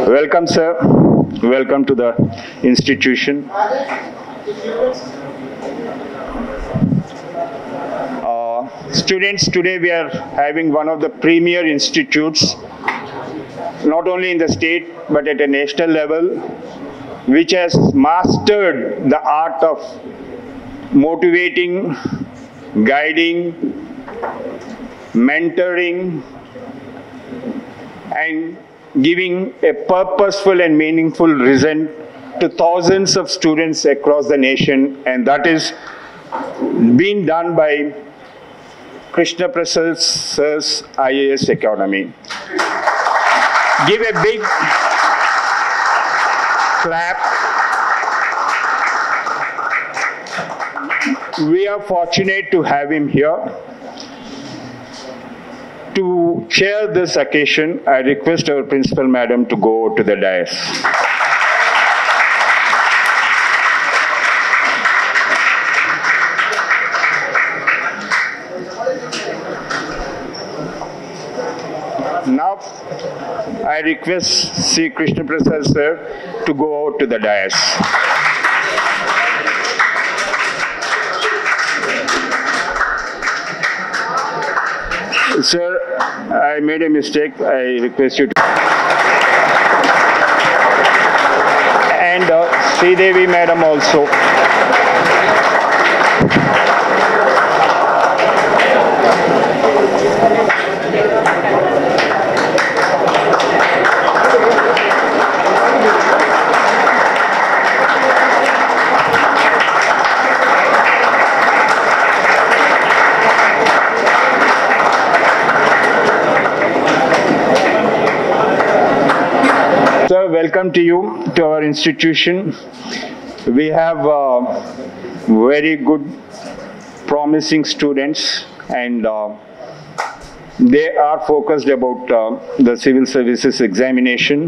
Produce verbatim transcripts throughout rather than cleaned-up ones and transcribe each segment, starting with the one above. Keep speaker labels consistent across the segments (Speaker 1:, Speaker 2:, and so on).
Speaker 1: Welcome, sir. Welcome to the institution. Uh, students, today we are having one of the premier institutes, not only in the state, but at a national level, which has mastered the art of motivating, guiding, mentoring, and giving a purposeful and meaningful reason to thousands of students across the nation, and that is being done by Krishna Prasad Sir's I A S Academy. Give a big clap. We are fortunate to have him here. To chair this occasion, I request our principal madam to go to the dais. Now, I request Sri Krishna Prasad sir to go out to the dais. Sir, I made a mistake. I request you to. And uh, Sridevi madam also. Sir, welcome to you, to our institution. We have uh, very good, promising students, and uh, they are focused about uh, the civil services examination.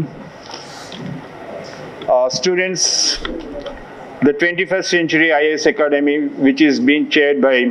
Speaker 1: Uh, students, the twenty-first Century I A S Academy, which is being chaired by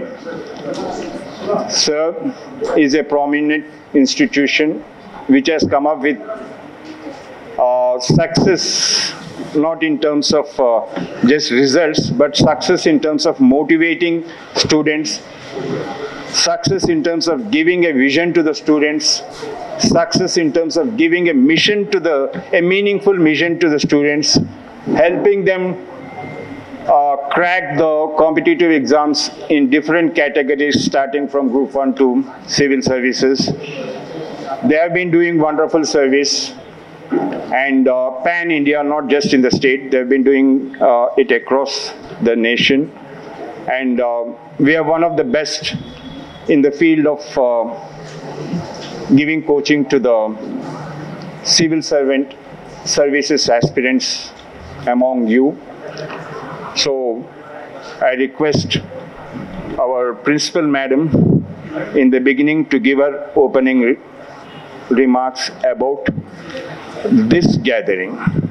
Speaker 1: Sir, is a prominent institution which has come up with Uh, success, not in terms of uh, just results, but success in terms of motivating students, success in terms of giving a vision to the students, success in terms of giving a mission to the, a meaningful mission to the students, helping them uh, crack the competitive exams in different categories, starting from Group one to Civil Services. They have been doing wonderful service. And uh, pan-India, not just in the state, they've been doing uh, it across the nation. And uh, we are one of the best in the field of uh, giving coaching to the civil servant services aspirants among you. So I request our principal madam in the beginning to give her opening re remarks about this gathering.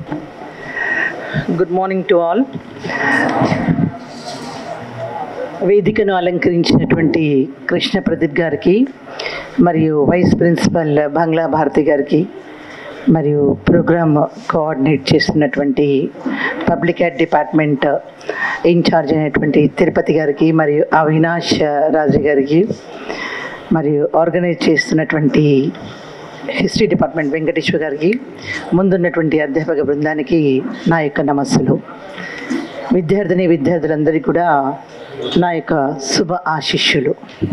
Speaker 2: Good morning to all. వేదికను అలంకరించినటువంటి కృష్ణ ప్రదీప్ గారికి మరియు vice principal బంగ్లా భారతి గారికి మరియు program coordinate చేస్తున్నటువంటి public health department incharge అయినటువంటి తిరుపతి గారికి మరియు అవినాష్ రాజు గారికి మరియు ఆర్గనైజ్ చేస్తున్నటువంటి హిస్టరీ డిపార్ట్మెంట్ వెంకటేశ్వర్ గారికి, ముందున్నటువంటి అధ్యాపక బృందానికి నా యొక్క నమస్సులు. విద్యార్థిని విద్యార్థులందరికీ కూడా నా యొక్క శుభ ఆశీస్సులు.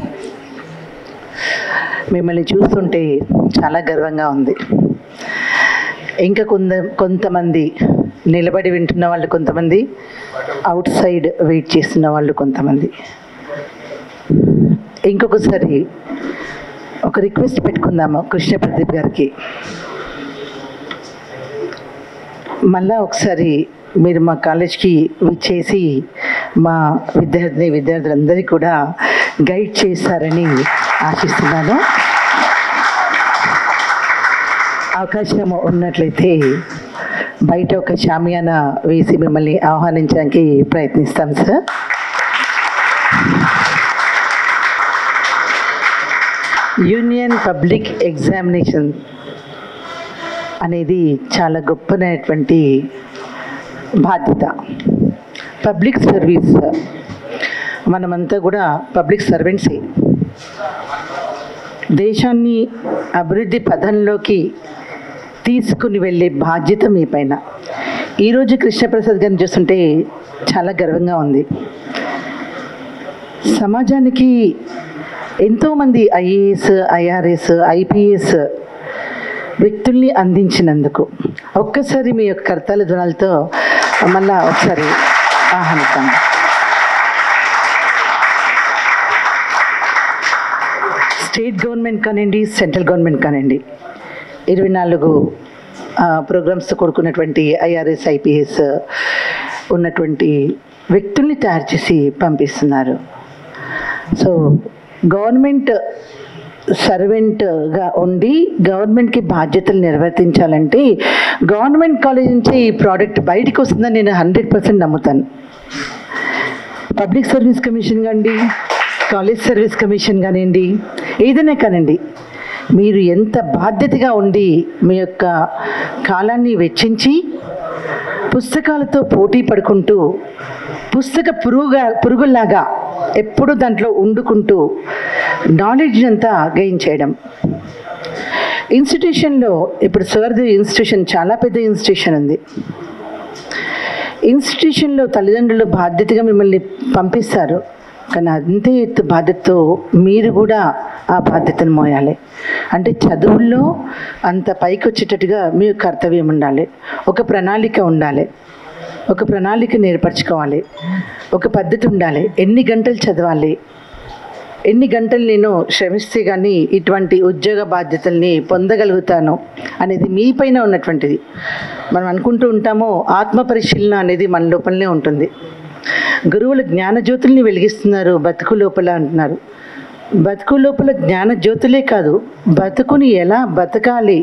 Speaker 2: మిమ్మల్ని చూస్తుంటే చాలా గర్వంగా ఉంది. ఇంకా కొంత కొంతమంది నిలబడి వింటున్న వాళ్ళు, కొంతమంది అవుట్ సైడ్ వెయిట్ చేస్తున్న వాళ్ళు, కొంతమంది. ఇంకొకసారి ఒక రిక్వెస్ట్ పెట్టుకుందాము కృష్ణ ప్రదీప్ గారికి. మళ్ళా ఒకసారి మీరు మా కాలేజ్కి విచ్చేసి మా విద్యార్థిని విద్యార్థులందరికీ కూడా గైడ్ చేస్తారని ఆశిస్తున్నాను. అవకాశం ఉన్నట్లయితే బయట ఒక షామియానా వేసి మిమ్మల్ని ఆహ్వానించడానికి ప్రయత్నిస్తాం సార్. యూనియన్ పబ్లిక్ ఎగ్జామినేషన్ అనేది చాలా గొప్పనటువంటి బాధ్యత. పబ్లిక్ సర్వీస్, మనమంతా కూడా పబ్లిక్ సర్వెంట్సే. దేశాన్ని అభివృద్ధి పథంలోకి తీసుకుని వెళ్ళే బాధ్యత మీ పైన. ఈరోజు కృష్ణప్రసాద్ గారిని చూస్తుంటే చాలా గర్వంగా ఉంది. సమాజానికి ఎంతోమంది ఐఏఎస్, ఐఆర్ఎస్, ఐపీఎస్ వ్యక్తుల్ని అందించినందుకు ఒక్కసారి మీ యొక్క కర్తాల ధ్వనాలతో మళ్ళా ఒకసారి ఆహ్వానిస్తాం. స్టేట్ గవర్నమెంట్ కానివ్వండి, సెంట్రల్ గవర్నమెంట్ కానివ్వండి, ఇరవై నాలుగు ప్రోగ్రామ్స్తో కూడుకున్నటువంటి ఐఆర్ఎస్, ఐపీఎస్ ఉన్నటువంటి వ్యక్తుల్ని తయారు చేసి పంపిస్తున్నారు. సో గవర్నమెంట్ సర్వెంట్గా ఉండి గవర్నమెంట్కి బాధ్యతలు నిర్వర్తించాలంటే గవర్నమెంట్ కాలేజ్ నుంచి ఈ ప్రోడక్ట్ బయటకు వస్తుందని నేను హండ్రెడ్ పర్సెంట్ నమ్ముతాను. పబ్లిక్ సర్వీస్ కమిషన్ కానివ్వండి, కాలేజ్ సర్వీస్ కమిషన్ కానివ్వండి, ఏదైనా కానివ్వండి, మీరు ఎంత బాధ్యతగా ఉండి మీ యొక్క కాలాన్ని వెచ్చించి పుస్తకాలతో పోటీ పడుకుంటూ పుస్తక పురుగుగా పురుగుల్లాగా ఎప్పుడు దాంట్లో వండుకుంటూ నాలెడ్జ్ అంతా గెయిన్ చేయడం. ఇన్స్టిట్యూషన్లో ఇప్పుడు సర్ది ఇన్స్టిట్యూషన్ చాలా పెద్ద ఇన్స్టిట్యూషన్ ఉంది. ఇన్స్టిట్యూషన్లో తల్లిదండ్రులు బాధ్యతగా మిమ్మల్ని పంపిస్తారు, కానీ అంతే ఎత్తు బాధ్యతతో మీరు కూడా ఆ బాధ్యతను మోయాలి. అంటే చదువుల్లో అంత పైకి వచ్చేటట్టుగా మీ కర్తవ్యం ఉండాలి, ఒక ప్రణాళిక ఉండాలి, ఒక ప్రణాళిక ఏర్పరచుకోవాలి, ఒక పద్ధతి ఉండాలి. ఎన్ని గంటలు చదవాలి, ఎన్ని గంటలు నేను శ్రమిస్తే కానీ ఇటువంటి ఉద్యోగ బాధ్యతల్ని పొందగలుగుతాను అనేది మీ పైన ఉన్నటువంటిది. మనం అనుకుంటూ ఉంటామో ఆత్మ పరిశీలన అనేది మన లోపలనే ఉంటుంది. గురువులు జ్ఞానజ్యోతుల్ని వెలిగిస్తున్నారు బతుకు లోపల అంటున్నారు. బతుకు లోపల జ్ఞానజ్యోతులే కాదు, బతుకుని ఎలా బతకాలి,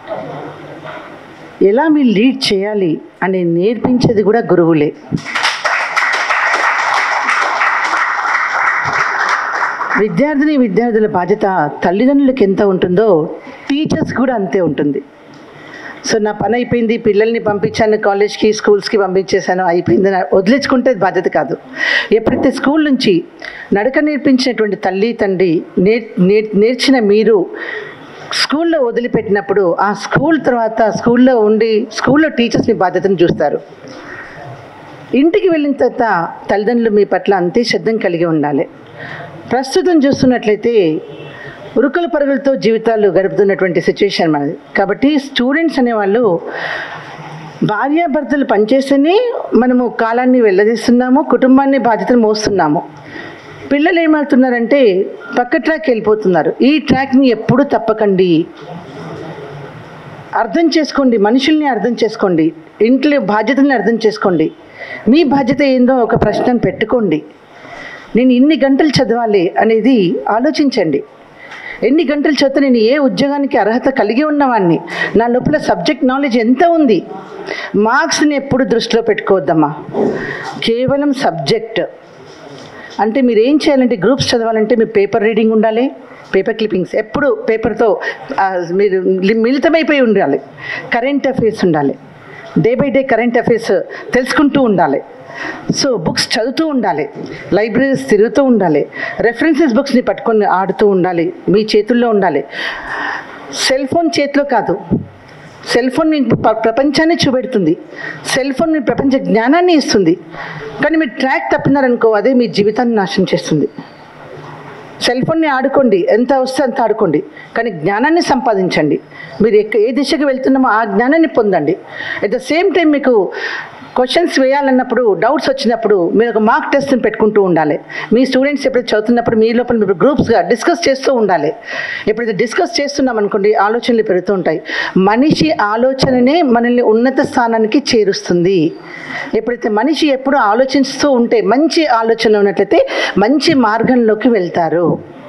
Speaker 2: ఎలా మీరు లీడ్ చేయాలి అని నేర్పించేది కూడా గురువులే. విద్యార్థిని విద్యార్థుల బాధ్యత తల్లిదండ్రులకు ఎంత ఉంటుందో టీచర్స్ కూడా అంతే ఉంటుంది. సో నా పని అయిపోయింది, పిల్లల్ని పంపించాను కాలేజ్కి, స్కూల్స్కి పంపించేశాను, అయిపోయింది వదిలేసుకుంటే బాధ్యత కాదు. ఎప్పుడైతే స్కూల్ నుంచి నడక నేర్పించినటువంటి తల్లి తండ్రి నేర్ నేర్చిన మీరు స్కూల్లో వదిలిపెట్టినప్పుడు ఆ స్కూల్ తర్వాత స్కూల్లో ఉండి స్కూల్లో టీచర్స్ మీ బాధ్యతను చూస్తారు. ఇంటికి వెళ్ళిన తర్వాత తల్లిదండ్రులు మీ పట్ల అంతే శ్రద్ధ కలిగి ఉండాలి. ప్రస్తుతం చూస్తున్నట్లయితే ఉరుకుల పరుగులతో జీవితాలు గడుపుతున్నటువంటి సిచ్యువేషన్ మనది. కాబట్టి స్టూడెంట్స్ అనేవాళ్ళు భార్యాభర్తలు పనిచేస్తేనే మనము కాలాన్ని వెళ్ళదీస్తున్నాము, కుటుంబాన్ని బాధ్యతను మోస్తున్నాము. పిల్లలు ఏమవుతున్నారంటే పక్క ట్రాక్ వెళ్ళిపోతున్నారు. ఈ ట్రాక్ని ఎప్పుడూ తప్పకండి, అర్థం చేసుకోండి, మనుషుల్ని అర్థం చేసుకోండి, ఇంట్లో బాధ్యతల్ని అర్థం చేసుకోండి. మీ బాధ్యత ఏందో ఒక ప్రశ్నను పెట్టుకోండి. నేను ఇన్ని గంటలు చదవాలి అనేది ఆలోచించండి. ఎన్ని గంటలు చదివితే నేను ఏ ఉద్యోగానికి అర్హత కలిగి ఉన్నవాడిని, నా లోపల సబ్జెక్ట్ నాలెడ్జ్ ఎంత ఉంది. మార్క్స్ని ఎప్పుడు దృష్టిలో పెట్టుకోవద్దమ్మా. కేవలం సబ్జెక్ట్ అంటే మీరు ఏం చేయాలంటే గ్రూప్స్ చదవాలంటే మీ పేపర్ రీడింగ్ ఉండాలి, పేపర్ క్లిప్పింగ్స్ ఎప్పుడు పేపర్తో మీరు మిళితమైపోయి ఉండాలి. కరెంట్ అఫైర్స్ ఉండాలి, day by day current affairs తెలుసుకుంటూ ఉండాలి. సో బుక్స్ చదువుతూ ఉండాలి, లైబ్రరీస్ తిరుగుతూ ఉండాలి, రెఫరెన్సెస్ బుక్స్ని పట్టుకొని ఆడుతూ ఉండాలి, మీ చేతుల్లో ఉండాలి. సెల్ ఫోన్ చేతిలో కాదు, సెల్ ఫోన్ మీకు ప్రపంచాన్ని చూపెడుతుంది, సెల్ ఫోన్ మీ ప్రపంచ జ్ఞానాన్ని ఇస్తుంది. కానీ మీరు ట్రాక్ తప్పినారనుకో అదే మీ జీవితాన్ని నాశనం చేస్తుంది. సెల్ ఫోన్ని ఆడుకోండి, ఎంత వస్తే అంత ఆడుకోండి, కానీ జ్ఞానాన్ని సంపాదించండి. మీరు ఏ దిశకు వెళ్తున్నామో ఆ జ్ఞానాన్ని పొందండి. అట్ ద సేమ్ టైం మీకు క్వశ్చన్స్ వేయాలన్నప్పుడు, డౌట్స్ వచ్చినప్పుడు మీరు ఒక మార్క్ టెస్ట్ని పెట్టుకుంటూ ఉండాలి. మీ స్టూడెంట్స్ ఎప్పుడైతే చదువుతున్నప్పుడు మీ లోపల మీరు గ్రూప్స్గా డిస్కస్ చేస్తూ ఉండాలి. ఎప్పుడైతే డిస్కస్ చేస్తున్నాం అనుకోండి ఆలోచనలు పెరుగుతూ ఉంటాయి. మనిషి ఆలోచననే మనల్ని ఉన్నత స్థానానికి చేరుస్తుంది. ఎప్పుడైతే మనిషి ఎప్పుడు ఆలోచిస్తూ ఉంటే, మంచి ఆలోచన ఉన్నట్లయితే మంచి మార్గంలోకి వెళ్తారు.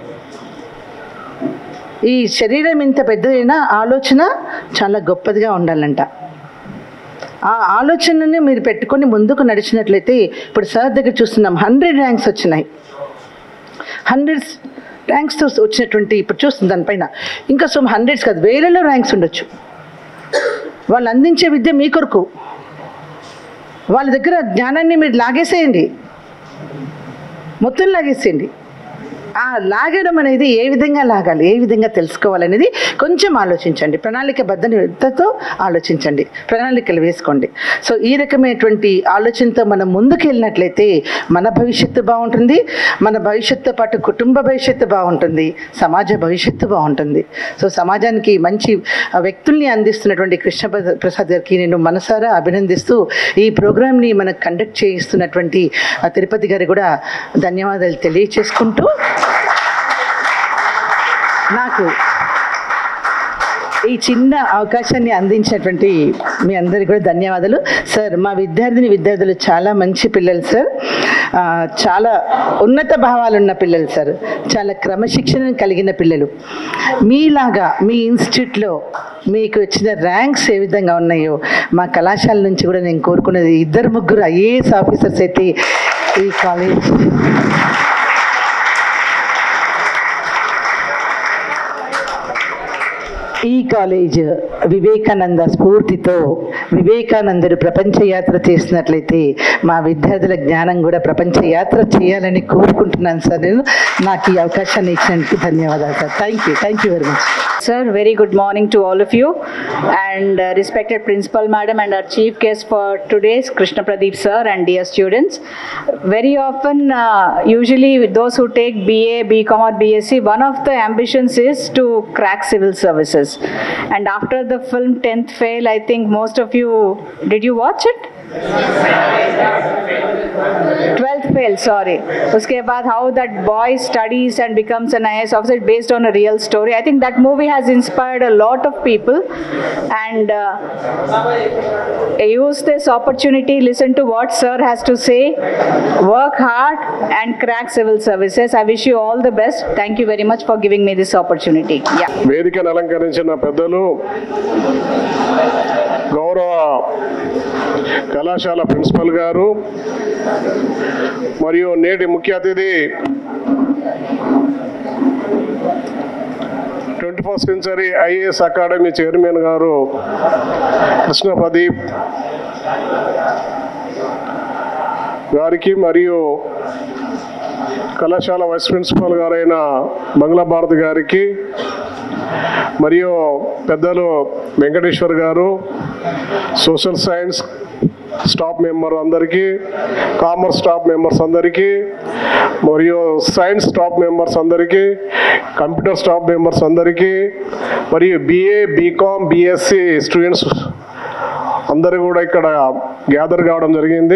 Speaker 2: ఈ శరీరం ఇంత పెద్దదైనా ఆలోచన చాలా గొప్పదిగా ఉండాలంట. ఆ ఆలోచనని మీరు పెట్టుకొని ముందుకు నడిచినట్లయితే, ఇప్పుడు సార్ దగ్గర చూస్తున్నాం హండ్రెడ్ ర్యాంక్స్ వచ్చినాయి. హండ్రెడ్స్ ర్యాంక్స్తో వచ్చినటువంటి ఇప్పుడు చూస్తుంది దానిపైన ఇంకా సో హండ్రెడ్స్ కాదు వేలలో ర్యాంక్స్ ఉండొచ్చు. వాళ్ళు అందించే విద్య మీ కొరకు. వాళ్ళ దగ్గర జ్ఞానాన్ని మీరు లాగేసేయండి, మొత్తం లాగేసేయండి. ఆ లాగడం అనేది ఏ విధంగా లాగాలి, ఏ విధంగా తెలుసుకోవాలనేది కొంచెం ఆలోచించండి, ప్రణాళికబద్ధతో ఆలోచించండి, ప్రణాళికలు వేసుకోండి. సో ఈ రకమైనటువంటి ఆలోచనతో మనం ముందుకు వెళ్ళినట్లయితే మన భవిష్యత్తు బాగుంటుంది, మన భవిష్యత్తుతో పాటు కుటుంబ భవిష్యత్తు బాగుంటుంది, సమాజ భవిష్యత్తు బాగుంటుంది. సో సమాజానికి మంచి వ్యక్తుల్ని అందిస్తున్నటువంటి కృష్ణ ప్రసాద్ గారికి నేను మనసారా అభినందిస్తూ ఈ ప్రోగ్రామ్ని మనకు కండక్ట్ చేయిస్తున్నటువంటి తిరుపతి గారికి కూడా ధన్యవాదాలు తెలియచేసుకుంటూ, నాకు ఈ చిన్న అవకాశాన్ని అందించినటువంటి మీ అందరికీ కూడా ధన్యవాదాలు. సార్, మా విద్యార్థిని విద్యార్థులు చాలా మంచి పిల్లలు సార్, చాలా ఉన్నత భావాలు ఉన్న పిల్లలు సార్, చాలా క్రమశిక్షణ కలిగిన పిల్లలు. మీలాగా మీ ఇన్స్టిట్యూట్లో మీకు వచ్చిన ర్యాంక్స్ ఏ విధంగా ఉన్నాయో మా కళాశాల నుంచి కూడా నేను కోరుకునేది ఇద్దరు ముగ్గురు ఐఏఎస్ ఆఫీసర్స్ అయితే ఈ కాలేజ్ ఈ కాలేజ్ వివేకానంద స్ఫూర్తితో వివేకానందుడు ప్రపంచ యాత్ర చేసినట్లయితే మా విద్యార్థుల జ్ఞానం కూడా ప్రపంచ యాత్ర చేయాలని కోరుకుంటున్నాను సార్. నేను నాకు ఈ అవకాశాన్ని ఇచ్చినందుకు ధన్యవాదాలు sir. Thank you thank you very much.
Speaker 3: Sir, very good morning to all of you and uh, respected Principal Madam and our Chief Guest for today's Krishna Pradeep Sir and dear students. Very often, uh, usually those who take B A, B Com or B S c, one of the ambitions is to crack civil services. And after the film tenth Fail, I think most of you, did you watch it? twelfth Fail, sorry. Uske baad how that boy studies and becomes an I A S officer based on a real story. I think that movie has inspired a lot of people, and uh, use this opportunity, listen to what sir has to say, work hard and crack civil services. I wish you all the best. Thank you very much for giving me this opportunity. Yeah.
Speaker 4: వేదికను అలంకరించిన పెద్దలు, గౌరవ కళాశాల principal గారు మరియు నేటి ముఖ్య అతిథి twenty first century IAS academy chairman గారు కృష్ణ ప్రదీప్ గారికి మరియు కళాశాల వైస్ ప్రిన్సిపల్ గారైన బంగ్లా భారతి గారికి మరియు పెద్దలు వెంకటేశ్వర్ గారు, సోషల్ సైన్స్ స్టాఫ్ మెంబర్ అందరికీ, కామర్స్ స్టాఫ్ మెంబర్స్ అందరికీ, మరియు సైన్స్ స్టాఫ్ మెంబర్స్ అందరికీ, కంప్యూటర్ స్టాఫ్ మెంబర్స్ అందరికీ, మరియు బిఏ, బీకామ్, బిఎస్సి స్టూడెంట్స్ అందరూ కూడా ఇక్కడ గ్యాదర్ కావడం జరిగింది.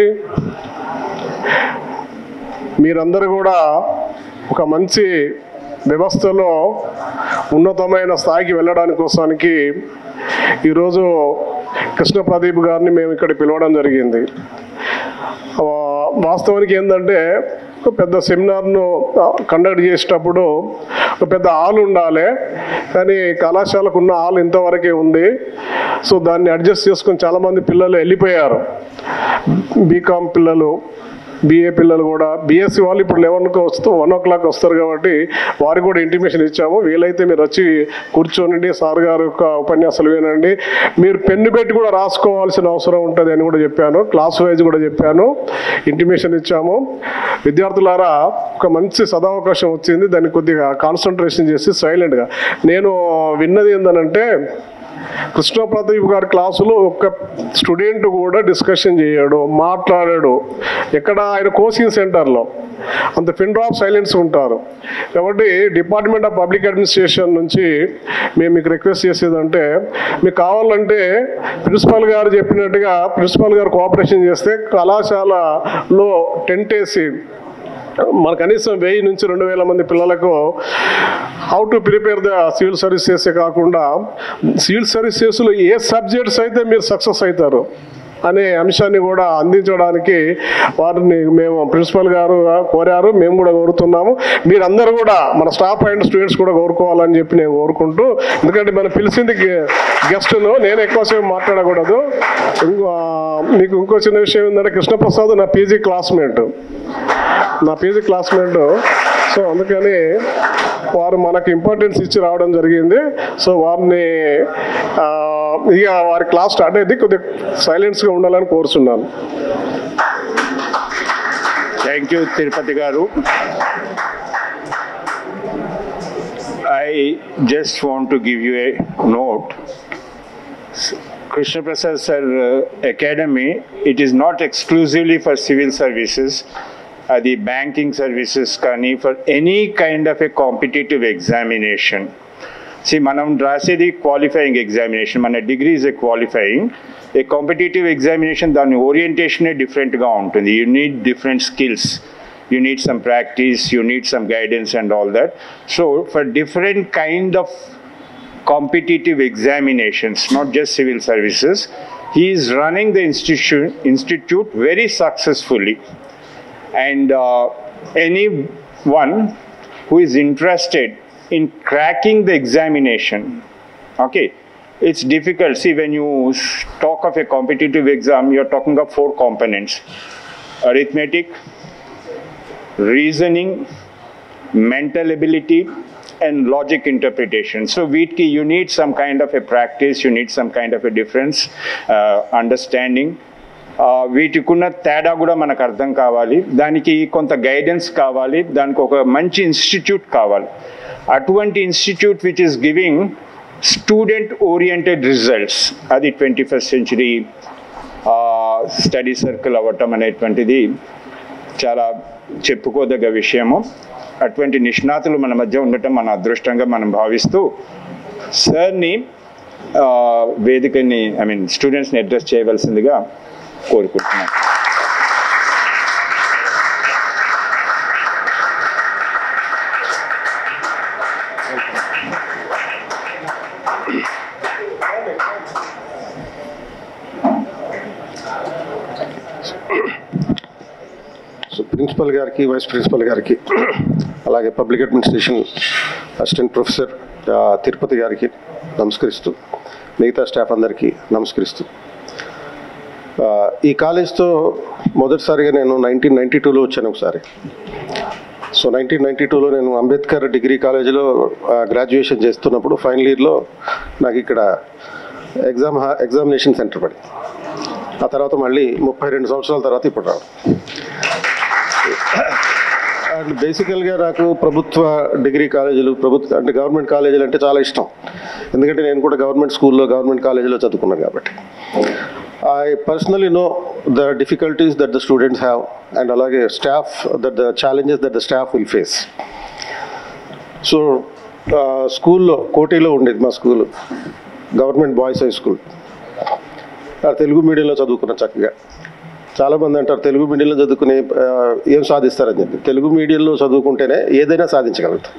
Speaker 4: మీరందరూ కూడా ఒక మంచి వ్యవస్థలో ఉన్నతమైన స్థాయికి వెళ్ళడానికి కోసానికి ఈరోజు కృష్ణ ప్రదీప్ గారిని మేము ఇక్కడ పిలవడం జరిగింది. వాస్తవానికి ఏంటంటే ఒక పెద్ద సెమినార్ను కండక్ట్ చేసేటప్పుడు ఒక పెద్ద హాల్ ఉండాలి, కానీ కళాశాలకు ఉన్న హాల్ ఇంతవరకే ఉంది. సో దాన్ని అడ్జస్ట్ చేసుకొని చాలామంది పిల్లలు వెళ్ళిపోయారు. బీకామ్ పిల్లలు, బిఏ పిల్లలు కూడా, బిఎస్సి వాళ్ళు ఇప్పుడు లెవెన్కి వస్తూ వన్ ఓ క్లాక్ వస్తారు కాబట్టి వారికి కూడా ఇంటిమేషన్ ఇచ్చాము. వీలైతే మీరు వచ్చి కూర్చోనండి, సార్ గారు యొక్క ఉపన్యాసాలు వినండి, మీరు పెన్ను పెట్టి కూడా రాసుకోవాల్సిన అవసరం ఉంటుంది అని కూడా చెప్పాను. క్లాస్ వైజ్ కూడా చెప్పాను, ఇంటిమేషన్ ఇచ్చాము. విద్యార్థులారా, ఒక మంచి సదావకాశం వచ్చింది, దాన్ని కొద్దిగా కాన్సన్ట్రేషన్ చేసి సైలెంట్గా. నేను విన్నది ఏంటంటే కృష్ణ ప్రదీప్ గారి క్లాసులో ఒక స్టూడెంట్ కూడా డిస్కషన్ చేయడు, మాట్లాడాడు. ఎక్కడ ఆయన కోచింగ్ సెంటర్లో అంత పిన్ డ్రాప్ సైలెన్స్ ఉంటారు. కాబట్టి డిపార్ట్మెంట్ ఆఫ్ పబ్లిక్ అడ్మినిస్ట్రేషన్ నుంచి మేము మీకు రిక్వెస్ట్ చేసేదంటే, మీకు కావాలంటే ప్రిన్సిపాల్ గారు చెప్పినట్టుగా ప్రిన్సిపాల్ గారు కోఆపరేషన్ చేస్తే కళాశాలలో టెంట్ వేసి మన కనీసం వెయ్యి నుంచి రెండు వేల మంది పిల్లలకు how to prepare the civil services కాకుండా సివిల్ సర్వీసెస్లో ఏ సబ్జెక్ట్స్ అయితే మీరు సక్సెస్ అవుతారు అనే అంశాన్ని కూడా అందించడానికి వారిని మేము ప్రిన్సిపల్ గారు కోరారు, మేము కూడా కోరుతున్నాము. మీరందరూ కూడా మన స్టాఫ్ అండ్ స్టూడెంట్స్ కూడా కోరుకోవాలని చెప్పి నేను కోరుకుంటూ, ఎందుకంటే మనం పిలిచింది గెస్టును, నేను ఎక్కువసేపు మాట్లాడకూడదు. ఇంకో మీకు ఇంకో చిన్న విషయం ఏంటంటే, కృష్ణప్రసాద్ నా పీజీ క్లాస్మేట్ నా పీజీ క్లాస్మేట్ సో అందుకని వారు మనకు ఇంపార్టెన్స్ ఇచ్చి రావడం జరిగింది. సో వారిని ఇక వారి క్లాస్ స్టార్ట్ అయితే కొద్దిగా సైలెన్స్గా ఉండాలని కోరుతున్నాను.
Speaker 1: థ్యాంక్ యూ తిరుపతి గారు. I just want to give you a note. Krishna Prasad Sir uh, Academy, it is not exclusively for civil services, uh, the banking services, kani, for any kind of a competitive examination. See, manam rasedi qualifying examination, mana degree is a qualifying. A competitive examination, the orientation is different ga untundi. You need different skills. You need some practice, you need some guidance and all that. So for different kind of competitive examinations, not just civil services, he is running the institute, institute very successfully. And uh, anyone who is interested in cracking the examination, okay, it's difficult. See, when you talk of a competitive exam, you're talking of four components: arithmetic, reasoning, mental ability, and logic interpretation. So వీటికి you need some kind of a practice, you need some kind of a difference, uh, understanding. వీటికున్న తేడా కూడా మనకు అర్థం కావాలి, దానికి కొంత guidance కావాలి, దానికి ఒక మంచి ఇన్స్టిట్యూట్ కావాలి. అటువంటి institute which is giving student oriented results, అది twenty first century study circle అవ్వటం అనేటువంటిది చాలా చెప్పుకోదగ్గ విషయము. అటువంటి నిష్ణాతులు మన మధ్య ఉండటం మన అదృష్టంగా మనం భావిస్తూ సార్ని వేదికని ఐ మీన్ స్టూడెంట్స్ని అడ్రస్ చేయవలసిందిగా కోరుకుంటున్నాను.
Speaker 5: ప్రిన్సిపల్ గారికి, వైస్ ప్రిన్సిపల్ గారికి, అలాగే public administration assistant professor Tirupati గారికి నమస్కరిస్తూ, మిగతా స్టాఫ్ అందరికీ నమస్కరిస్తూ, ఈ కాలేజ్తో మొదటిసారిగా నేను నైన్టీన్ నైంటీ టూలో వచ్చాను ఒకసారి. సో నైన్టీన్ నైంటీ టూలో నేను అంబేద్కర్ డిగ్రీ కాలేజీలో గ్రాడ్యుయేషన్ చేస్తున్నప్పుడు ఫైనల్ ఇయర్లో నాకు ఇక్కడ ఎగ్జామ్ ఎగ్జామినేషన్ సెంటర్ పడింది. ఆ తర్వాత మళ్ళీ ముప్పై రెండు సంవత్సరాల తర్వాత ఇప్పుడు రావడం. అండ్ బేసికల్గా నాకు ప్రభుత్వ డిగ్రీ కాలేజీలు, ప్రభుత్వ అంటే గవర్నమెంట్ కాలేజీలు అంటే చాలా ఇష్టం. ఎందుకంటే నేను కూడా గవర్నమెంట్ స్కూల్లో, గవర్నమెంట్ కాలేజీలో చదువుకున్నాను కాబట్టి. I personally know the difficulties that the students have, and అలాగే staff that the challenges that the staff will face. So స్కూల్లో కోటిలో ఉండేది మా school, government boys high school. Telugu మీడియంలో చదువుకున్న చక్కగా. చాలామంది అంటారు తెలుగు మీడియంలో చదువుకుని ఏం సాధిస్తారని చెప్పి. తెలుగు మీడియంలో చదువుకుంటేనే ఏదైనా సాధించగలుగుతాం.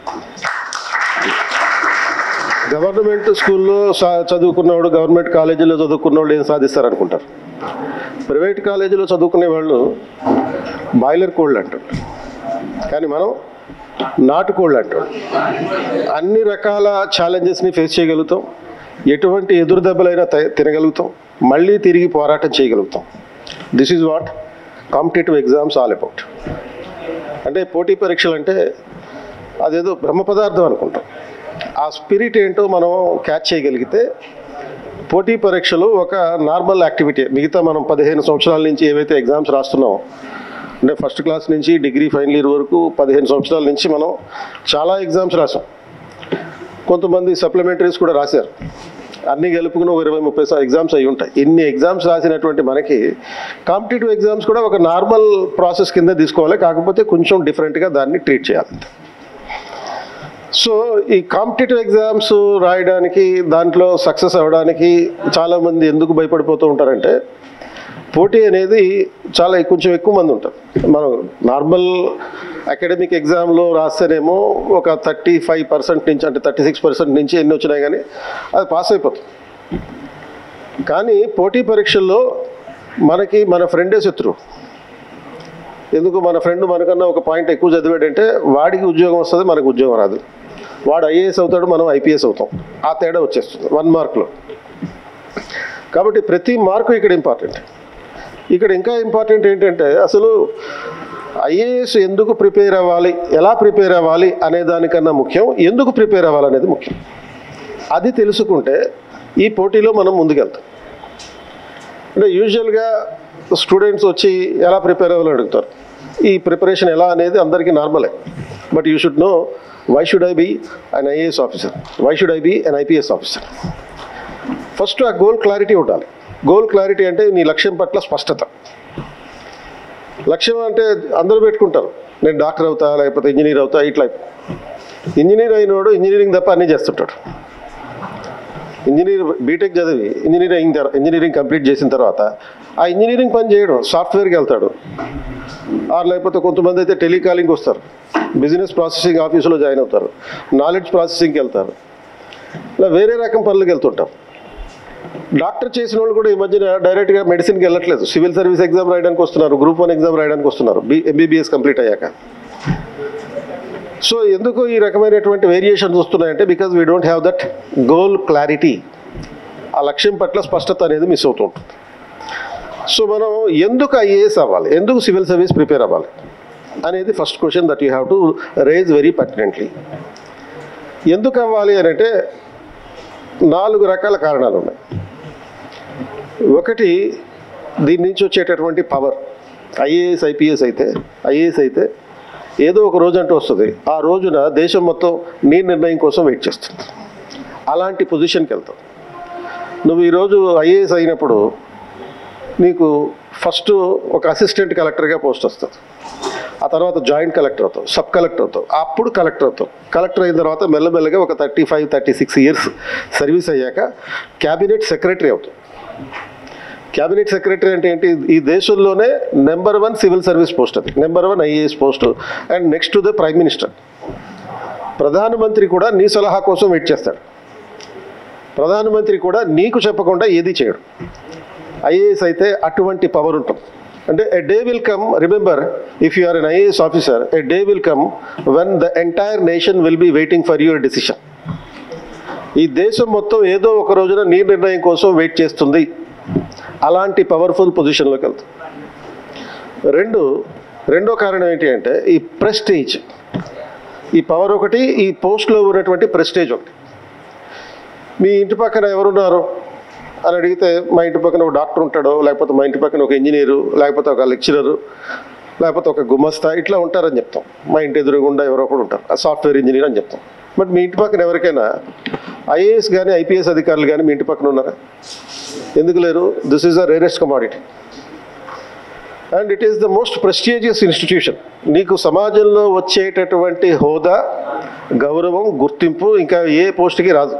Speaker 5: గవర్నమెంట్ స్కూల్లో సా చదువుకున్నవాడు, గవర్నమెంట్ కాలేజీలో చదువుకున్నవాళ్ళు ఏం సాధిస్తారనుకుంటారు. ప్రైవేట్ కాలేజీలో చదువుకునే వాళ్ళు బాయిలర్ కోళ్ళు అంటారు, కానీ మనం నాటుకోళ్ళు అంటారు. అన్ని రకాల ఛాలెంజెస్ని ఫేస్ చేయగలుగుతాం, ఎటువంటి ఎదురు దెబ్బలైనా తినగలుగుతాం, మళ్ళీ తిరిగి పోరాటం చేయగలుగుతాం. This is what competitive exams all about. అంటే పోటీ పరీక్షలు అంటే అదేదో బ్రహ్మ పదార్థం అనుకుంటాం. ఆ స్పిరిట్ ఏంటో మనం క్యాచ్ చేయగలిగితే పోటీ పరీక్షలు ఒక నార్మల్ యాక్టివిటీ. మిగతా మనం పదిహేను సంవత్సరాల నుంచి ఏవైతే ఎగ్జామ్స్ రాస్తున్నామో, అంటే ఫస్ట్ క్లాస్ నుంచి డిగ్రీ ఫైనల్ ఇయర్ వరకు పదిహేను సంవత్సరాల నుంచి మనం చాలా ఎగ్జామ్స్ రాసాం. కొంతమంది సప్లిమెంటరీస్ కూడా రాశారు. అన్నీ గెలుపుకుని ఒక ఇరవై ముప్పై ఎగ్జామ్స్ అయి ఉంటాయి. ఇన్ని ఎగ్జామ్స్ రాసినటువంటి మనకి కాంపిటేటివ్ ఎగ్జామ్స్ కూడా ఒక నార్మల్ ప్రాసెస్ కింద తీసుకోవాలి, కాకపోతే కొంచెం డిఫరెంట్గా దాన్ని ట్రీట్ చేయాలి. సో ఈ కాంపిటేటివ్ ఎగ్జామ్స్ రాయడానికి, దాంట్లో సక్సెస్ అవ్వడానికి చాలామంది ఎందుకు భయపడిపోతూ ఉంటారంటే, పోటీ అనేది చాలా కొంచెం ఎక్కువ మంది ఉంటారు. మనం నార్మల్ అకాడమిక్ ఎగ్జామ్లో రాస్తేనేమో ఒక థర్టీ ఫైవ్ పర్సెంట్ నుంచి, అంటే థర్టీ సిక్స్ పర్సెంట్ నుంచి ఎన్ని వచ్చినాయి కానీ అది పాస్ అయిపోతుంది. కానీ పోటీ పరీక్షల్లో మనకి మన ఫ్రెండే శత్రువు. ఎందుకు? మన ఫ్రెండ్ మనకన్నా ఒక పాయింట్ ఎక్కువ చదివాడంటే వాడికి ఉద్యోగం వస్తుంది, మనకు ఉద్యోగం రాదు. వాడు ఐఏఎస్ అవుతాడు, మనం ఐపీఎస్ అవుతాం. ఆ తేడా వచ్చేస్తుంది వన్ మార్క్లో. కాబట్టి ప్రతి మార్కు ఇక్కడ ఇంపార్టెంట్. ఇక్కడ ఇంకా ఇంపార్టెంట్ ఏంటంటే, అసలు ఐఏఎస్ ఎందుకు ప్రిపేర్ అవ్వాలి, ఎలా ప్రిపేర్ అవ్వాలి అనే దానికన్నా ముఖ్యం ఎందుకు ప్రిపేర్ అవ్వాలనేది ముఖ్యం. అది తెలుసుకుంటే ఈ పోటీలో మనం ముందుకెళ్తాం. అంటే యూజువల్గా స్టూడెంట్స్ వచ్చి ఎలా ప్రిపేర్ అవ్వాలని అడుగుతారు. ఈ ప్రిపరేషన్ ఎలా అనేది అందరికీ నార్మలే. But you should know why should I be an IAS officer, why should I be an IPS officer. First ఆ గోల్ క్లారిటీ ఉండాలి. గోల్ క్లారిటీ అంటే నీ లక్ష్యం పట్ల స్పష్టత. లక్ష్యం అంటే అందరూ పెట్టుకుంటారు, నేను డాక్టర్ అవుతా, లేకపోతే ఇంజనీర్ అవుతా, ఇట్లా. ఇంజనీర్ అయినోడు ఇంజనీరింగ్ తప్ప అన్నీ చేస్తుంటాడు. ఇంజనీర్ బీటెక్ చదివి ఇంజనీర్ అయిన తర్వాత ఇంజనీరింగ్ కంప్లీట్ చేసిన తర్వాత ఆ ఇంజనీరింగ్ పని చేయడం, సాఫ్ట్వేర్కి వెళ్తాడు. ఆ లేకపోతే కొంతమంది అయితే టెలికాలింగ్ వస్తారు, బిజినెస్ ప్రాసెసింగ్ ఆఫీసులో జాయిన్ అవుతారు, నాలెడ్జ్ ప్రాసెసింగ్కి వెళ్తారు, ఇలా వేరే రకం పనులకు వెళ్తుంటారు. డాక్టర్ చేసిన వాళ్ళు కూడా ఈ మధ్యన డైరెక్ట్గా మెడిసిన్కి వెళ్ళట్లేదు, సివిల్ సర్వీస్ ఎగ్జామ్ రాయడానికి వస్తున్నారు, గ్రూప్ వన్ ఎగ్జామ్ రాయడానికి వస్తున్నారు బి ఎంబీబీఎస్ కంప్లీట్ అయ్యాక. సో ఎందుకు ఈ రకమైనటువంటి వేరియేషన్స్ వస్తున్నాయంటే because we don't have that goal clarity. ఆ లక్ష్యం పట్ల స్పష్టత అనేది మిస్ అవుతూ ఉంటుంది. సో మనం ఎందుకు ఐఏఎస్ అవ్వాలి, ఎందుకు సివిల్ సర్వీస్ ప్రిపేర్ అవ్వాలి అనేది first question that you have to raise very pertinently. ఎందుకు అవ్వాలి అని అంటే నాలుగు రకాల కారణాలు ఉన్నాయి. ఒకటి, దీని నుంచి వచ్చేటటువంటి పవర్. ఐఏఎస్ ఐపీఎస్ అయితే ఐఏఎస్ అయితే ఏదో ఒక రోజు అంటూ వస్తుంది, ఆ రోజున దేశం మొత్తం నీ నిర్ణయం కోసం వెయిట్ చేస్తుంది. అలాంటి పొజిషన్కి వెళ్తావు. నువ్వు ఈరోజు ఐఏఎస్ అయినప్పుడు నీకు ఫస్ట్ ఒక అసిస్టెంట్ కలెక్టర్గా పోస్ట్ వస్తుంది, ఆ తర్వాత జాయింట్ కలెక్టర్ అవుతావు, సబ్ కలెక్టర్ అవుతావు, అప్పుడు కలెక్టర్ అవుతావు. కలెక్టర్ అయిన తర్వాత మెల్లమెల్లగా ఒక thirty five thirty six years service అయ్యాక క్యాబినెట్ సెక్రటరీ అవుతావు. క్యాబినెట్ సెక్రటరీ అంటే ఏంటి? ఈ దేశంలోనే number one civil service post, అది number one IAS post. And next to the prime minister. ప్రధానమంత్రి కూడా నీ సలహా కోసం వెయిట్ చేస్తాడు. ప్రధానమంత్రి కూడా నీకు చెప్పకుండా ఏది చేయడు. ఐఏఎస్ అయితే అటువంటి పవర్ ఉంటుంది. అంటే a day will come, remember, if you are an IAS officer, a day will come when the entire nation will be waiting for your decision. ఈ దేశం మొత్తం ఏదో ఒక రోజున నీ నిర్ణయం కోసం వెయిట్ చేస్తుంది. అలాంటి పవర్ఫుల్ పొజిషన్లోకి వెళ్తాం. రెండు రెండో కారణం ఏంటి అంటే ఈ ప్రెస్టేజ్. ఈ పవర్ ఒకటి, ఈ పోస్ట్లో ఉన్నటువంటి ప్రెస్టేజ్ ఒకటి. మీ ఇంటి పక్కన ఎవరున్నారు అని అడిగితే మా ఇంటి పక్కన ఒక డాక్టర్ ఉంటాడో, లేకపోతే మా ఇంటి పక్కన ఒక ఇంజనీరు, లేకపోతే ఒక లెక్చరరు, లేకపోతే ఒక గుమస్తా, ఇట్లా ఉంటారని చెప్తాం. మా ఇంటి ఎదురుగుండా ఎవరో ఒకరు ఉంటారు, ఆ సాఫ్ట్వేర్ ఇంజనీర్ అని చెప్తాం. బట్ మీ ఇంటి పక్కన ఎవరికైనా ఐఏఎస్ కానీ ఐపీఎస్ అధికారులు కానీ మీ ఇంటి పక్కన ఉన్నారా? ఎందుకు లేరు? This is the rarest commodity and it is the most prestigious institution. నీకు సమాజంలో వచ్చేటటువంటి హోదా, గౌరవం, గుర్తింపు ఇంకా ఏ పోస్ట్కి రాదు.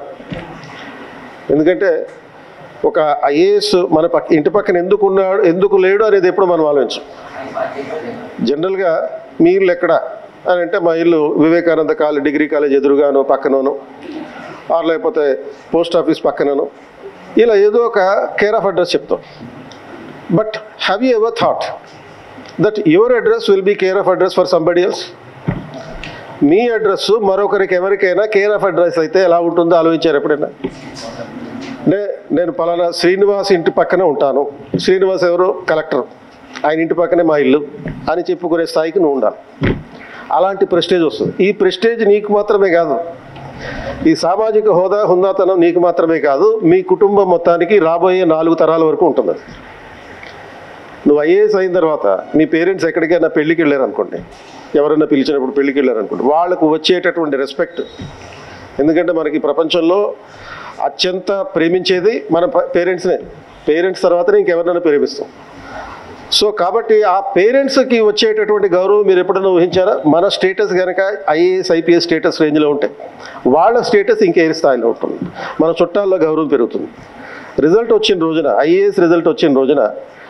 Speaker 5: ఎందుకంటే ఒక ఐఏఎస్ మన పక్క ఇంటి పక్కన ఎందుకు ఉన్నాడు, ఎందుకు లేడు అనేది ఎప్పుడు మనం ఆలోచించం. జనరల్గా మీ ఇల్లు ఎక్కడ అని అంటే మా ఇల్లు వివేకానంద కాలేజ్ డిగ్రీ కాలేజ్ ఎదురుగానో పక్కనోనో, ఆర్ లేకపోతే పోస్ట్ ఆఫీస్ పక్కనను, ఇలా ఏదో ఒక కేర్ ఆఫ్ అడ్రస్ చెప్తాం. But have you ever thought that your address will be care of address for somebody else? మీ అడ్రస్ మరొకరికి ఎవరికైనా కేర్ ఆఫ్ అడ్రస్ అయితే ఎలా ఉంటుందో ఆలోచించారు ఎప్పుడైనా? నే నేను పలానా శ్రీనివాస్ ఇంటి పక్కనే ఉంటాను, శ్రీనివాస్ ఎవరు? కలెక్టర్, ఆయన ఇంటి పక్కనే మా ఇల్లు అని చెప్పుకునే స్థాయికి నువ్వు ఉండాలి. అలాంటి ప్రెస్టేజ్ వస్తుంది. ఈ ప్రెస్టేజ్ నీకు మాత్రమే కాదు, ఈ సామాజిక హోదా, హుందాతనం నీకు మాత్రమే కాదు, మీ కుటుంబం మొత్తానికి రాబోయే నాలుగు తరాల వరకు ఉంటుంది. నువ్వు ఐఏఎస్ అయిన తర్వాత మీ పేరెంట్స్ ఎక్కడికైనా పెళ్ళికి వెళ్ళారు అనుకోండి, ఎవరైనా పిలిచినప్పుడు పెళ్ళికి వెళ్ళారు అనుకోండి, వాళ్ళకు వచ్చేటటువంటి రెస్పెక్ట్. ఎందుకంటే మనకి ప్రపంచంలో అత్యంత ప్రేమించేది మన పేరెంట్స్నే. పేరెంట్స్ తర్వాతనే ఇంకెవరినైనా ప్రేమిస్తాం. సో కాబట్టి ఆ పేరెంట్స్కి వచ్చేటటువంటి గౌరవం మీరు ఎప్పుడైనా ఊహించారా? మన స్టేటస్ కనుక ఐఏఎస్ ఐపీఎస్ స్టేటస్ రేంజ్లో ఉంటే వాళ్ళ స్టేటస్ ఇంకే స్థాయిలో ఉంటుంది. మన చుట్టాల్లో గౌరవం పెరుగుతుంది. రిజల్ట్ వచ్చిన రోజున, ఐఏఎస్ రిజల్ట్ వచ్చిన రోజున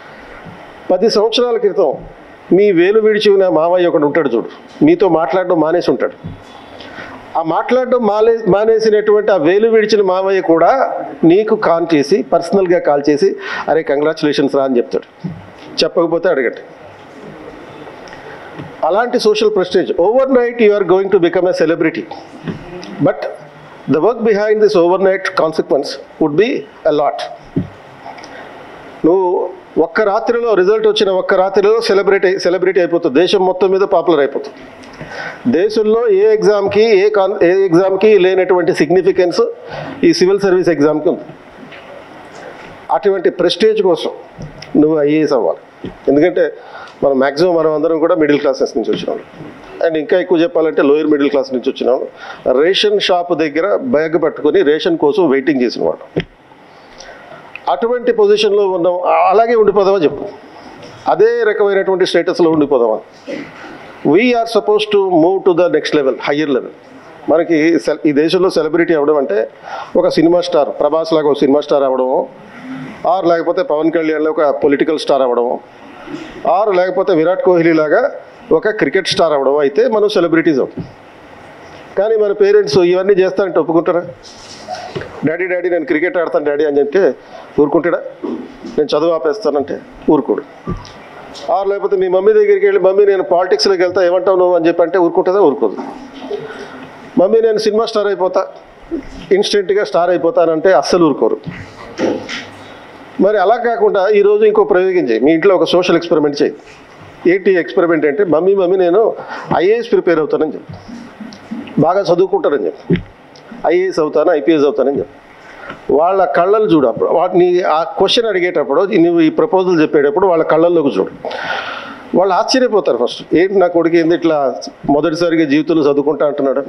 Speaker 5: పది సంవత్సరాల క్రితం మీ వేలు విడిచిన మావయ్య ఒకడు ఉంటాడు చూడు, మీతో మాట్లాడడం మానేసి ఉంటాడు. ఆ మాట్లాడడం మానే మానేసినటువంటి ఆ వేలు విడిచిన మావయ్య కూడా నీకు కాల్ చేసి, పర్సనల్గా కాల్ చేసి, అరే కంగ్రాచులేషన్స్ రా అని చెప్తాడు. చెప్పకపోతే అడగండి. అలాంటి social prestige. Overnight you are going to become a celebrity, but the work behind this overnight consequence would be a lot. నువ్వు ఒక్క రాత్రిలో రిజల్ట్ వచ్చిన ఒక్క రాత్రిలో సెలబ్రిటీ సెలబ్రిటీ అయిపోతుంది, దేశం మొత్తం మీద పాపులర్ అయిపోతుంది. దేశంలో ఏ ఎగ్జామ్కి ఏ కాన్ ఏ ఎగ్జామ్కి లేనటువంటి సిగ్నిఫికెన్స్ ఈ సివిల్ సర్వీస్ ఎగ్జామ్కి ఉంది. అటువంటి ప్రెస్టేజ్ కోసం నువ్వు ఐఏఎస్ అవ్వాలి. ఎందుకంటే మనం మ్యాక్సిమం మనం అందరం కూడా మిడిల్ క్లాసెస్ నుంచి వచ్చినాం, అండ్ ఇంకా ఎక్కువ చెప్పాలంటే లోయర్ మిడిల్ క్లాస్ నుంచి వచ్చినాం. రేషన్ షాప్ దగ్గర బ్యాగ్ పట్టుకొని రేషన్ కోసం వెయిటింగ్ చేసిన వాడు. అటువంటి పొజిషన్లో ఉన్నాం, అలాగే ఉండిపోదామని చెప్పు, అదే రకమైనటువంటి స్టేటస్లో ఉండిపోదామని. We're supposed to move to the next level, higher level. మనకి ఈ దేశంలో సెలబ్రిటీ అవ్వడం అంటే ఒక సినిమా స్టార్, ప్రభాస్ లాగా ఒక సినిమా స్టార్ అవ్వడము, ఆర్ లేకపోతే పవన్ కళ్యాణ్లో ఒక పొలిటికల్ స్టార్ అవ్వడము, ఆర్ లేకపోతే విరాట్ కోహ్లీ లాగా ఒక క్రికెట్ స్టార్ అవ్వడం అయితే మనం సెలబ్రిటీస్ అవుతాం. కానీ మన పేరెంట్స్ ఇవన్నీ చేస్తానంటే ఒప్పుకుంటారా? డాడీ డాడీ నేను క్రికెట్ ఆడతాను డాడీ అని చెప్తే ఊరుకుంటాడా? నేను చదువు ఆపేస్తానంటే ఊరుకోడు. ఆర్ లేకపోతే మీ మమ్మీ దగ్గరికి వెళ్ళి మమ్మీ నేను పాలిటిక్స్లోకి వెళ్తా ఏమంటావు నువ్వు అని చెప్పి అంటే ఊరుకుంటుందా? ఊరుకోదు. మమ్మీ నేను సినిమా స్టార్ అయిపోతా, ఇన్స్టెంట్గా స్టార్ అయిపోతానంటే అస్సలు ఊరుకోరు. మరి అలా కాకుండా ఈరోజు ఇంకో ప్రయోగం చేయి, మీ ఇంట్లో ఒక సోషల్ ఎక్స్పెరిమెంట్ చేయి. ఏంటి ఎక్స్పెరిమెంట్ అంటే మమ్మీ మమ్మీ నేను ఐఏఎస్ ప్రిపేర్ అవుతానని చెప్పి, బాగా చదువుకుంటానని చెప్పి, ఐఏఎస్ అవుతాను ఐపీఎస్ అవుతానని చెప్పి వాళ్ళ కళ్ళలు చూడు. అప్పుడు వాటిని ఆ క్వశ్చన్ అడిగేటప్పుడు నువ్వు ఈ ప్రపోజల్ చెప్పేటప్పుడు వాళ్ళ కళ్ళల్లోకి చూడు. వాళ్ళు ఆశ్చర్యపోతారు. ఫస్ట్ ఏంటి నా కొడుకు ఏంది ఇట్లా మొదటిసారిగా జీవితంలో చదువుకుంటా అంటున్నాడు.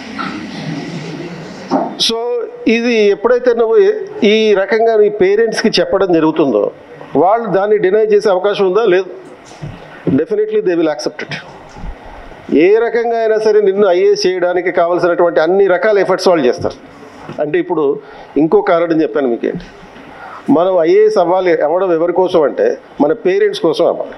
Speaker 5: సో ఇది ఎప్పుడైతే నువ్వు ఈ రకంగా నీ పేరెంట్స్కి చెప్పడం జరుగుతుందో వాళ్ళు దాన్ని డినై చేసే అవకాశం ఉందా? లేదు. Definitely they will accept it. ఏ రకంగా అయినా సరే నిన్ను ఐఏఎస్ చేయడానికి కావాల్సినటువంటి అన్ని రకాల ఎఫర్ట్స్ వాళ్ళు చేస్తారు. అంటే ఇప్పుడు ఇంకో కారణం చెప్పాను మీకేంటి, మనం ఐఏఎస్ అవ్వాలి, అవ్వడం ఎవరి కోసం అంటే మన పేరెంట్స్ కోసం అవ్వాలి.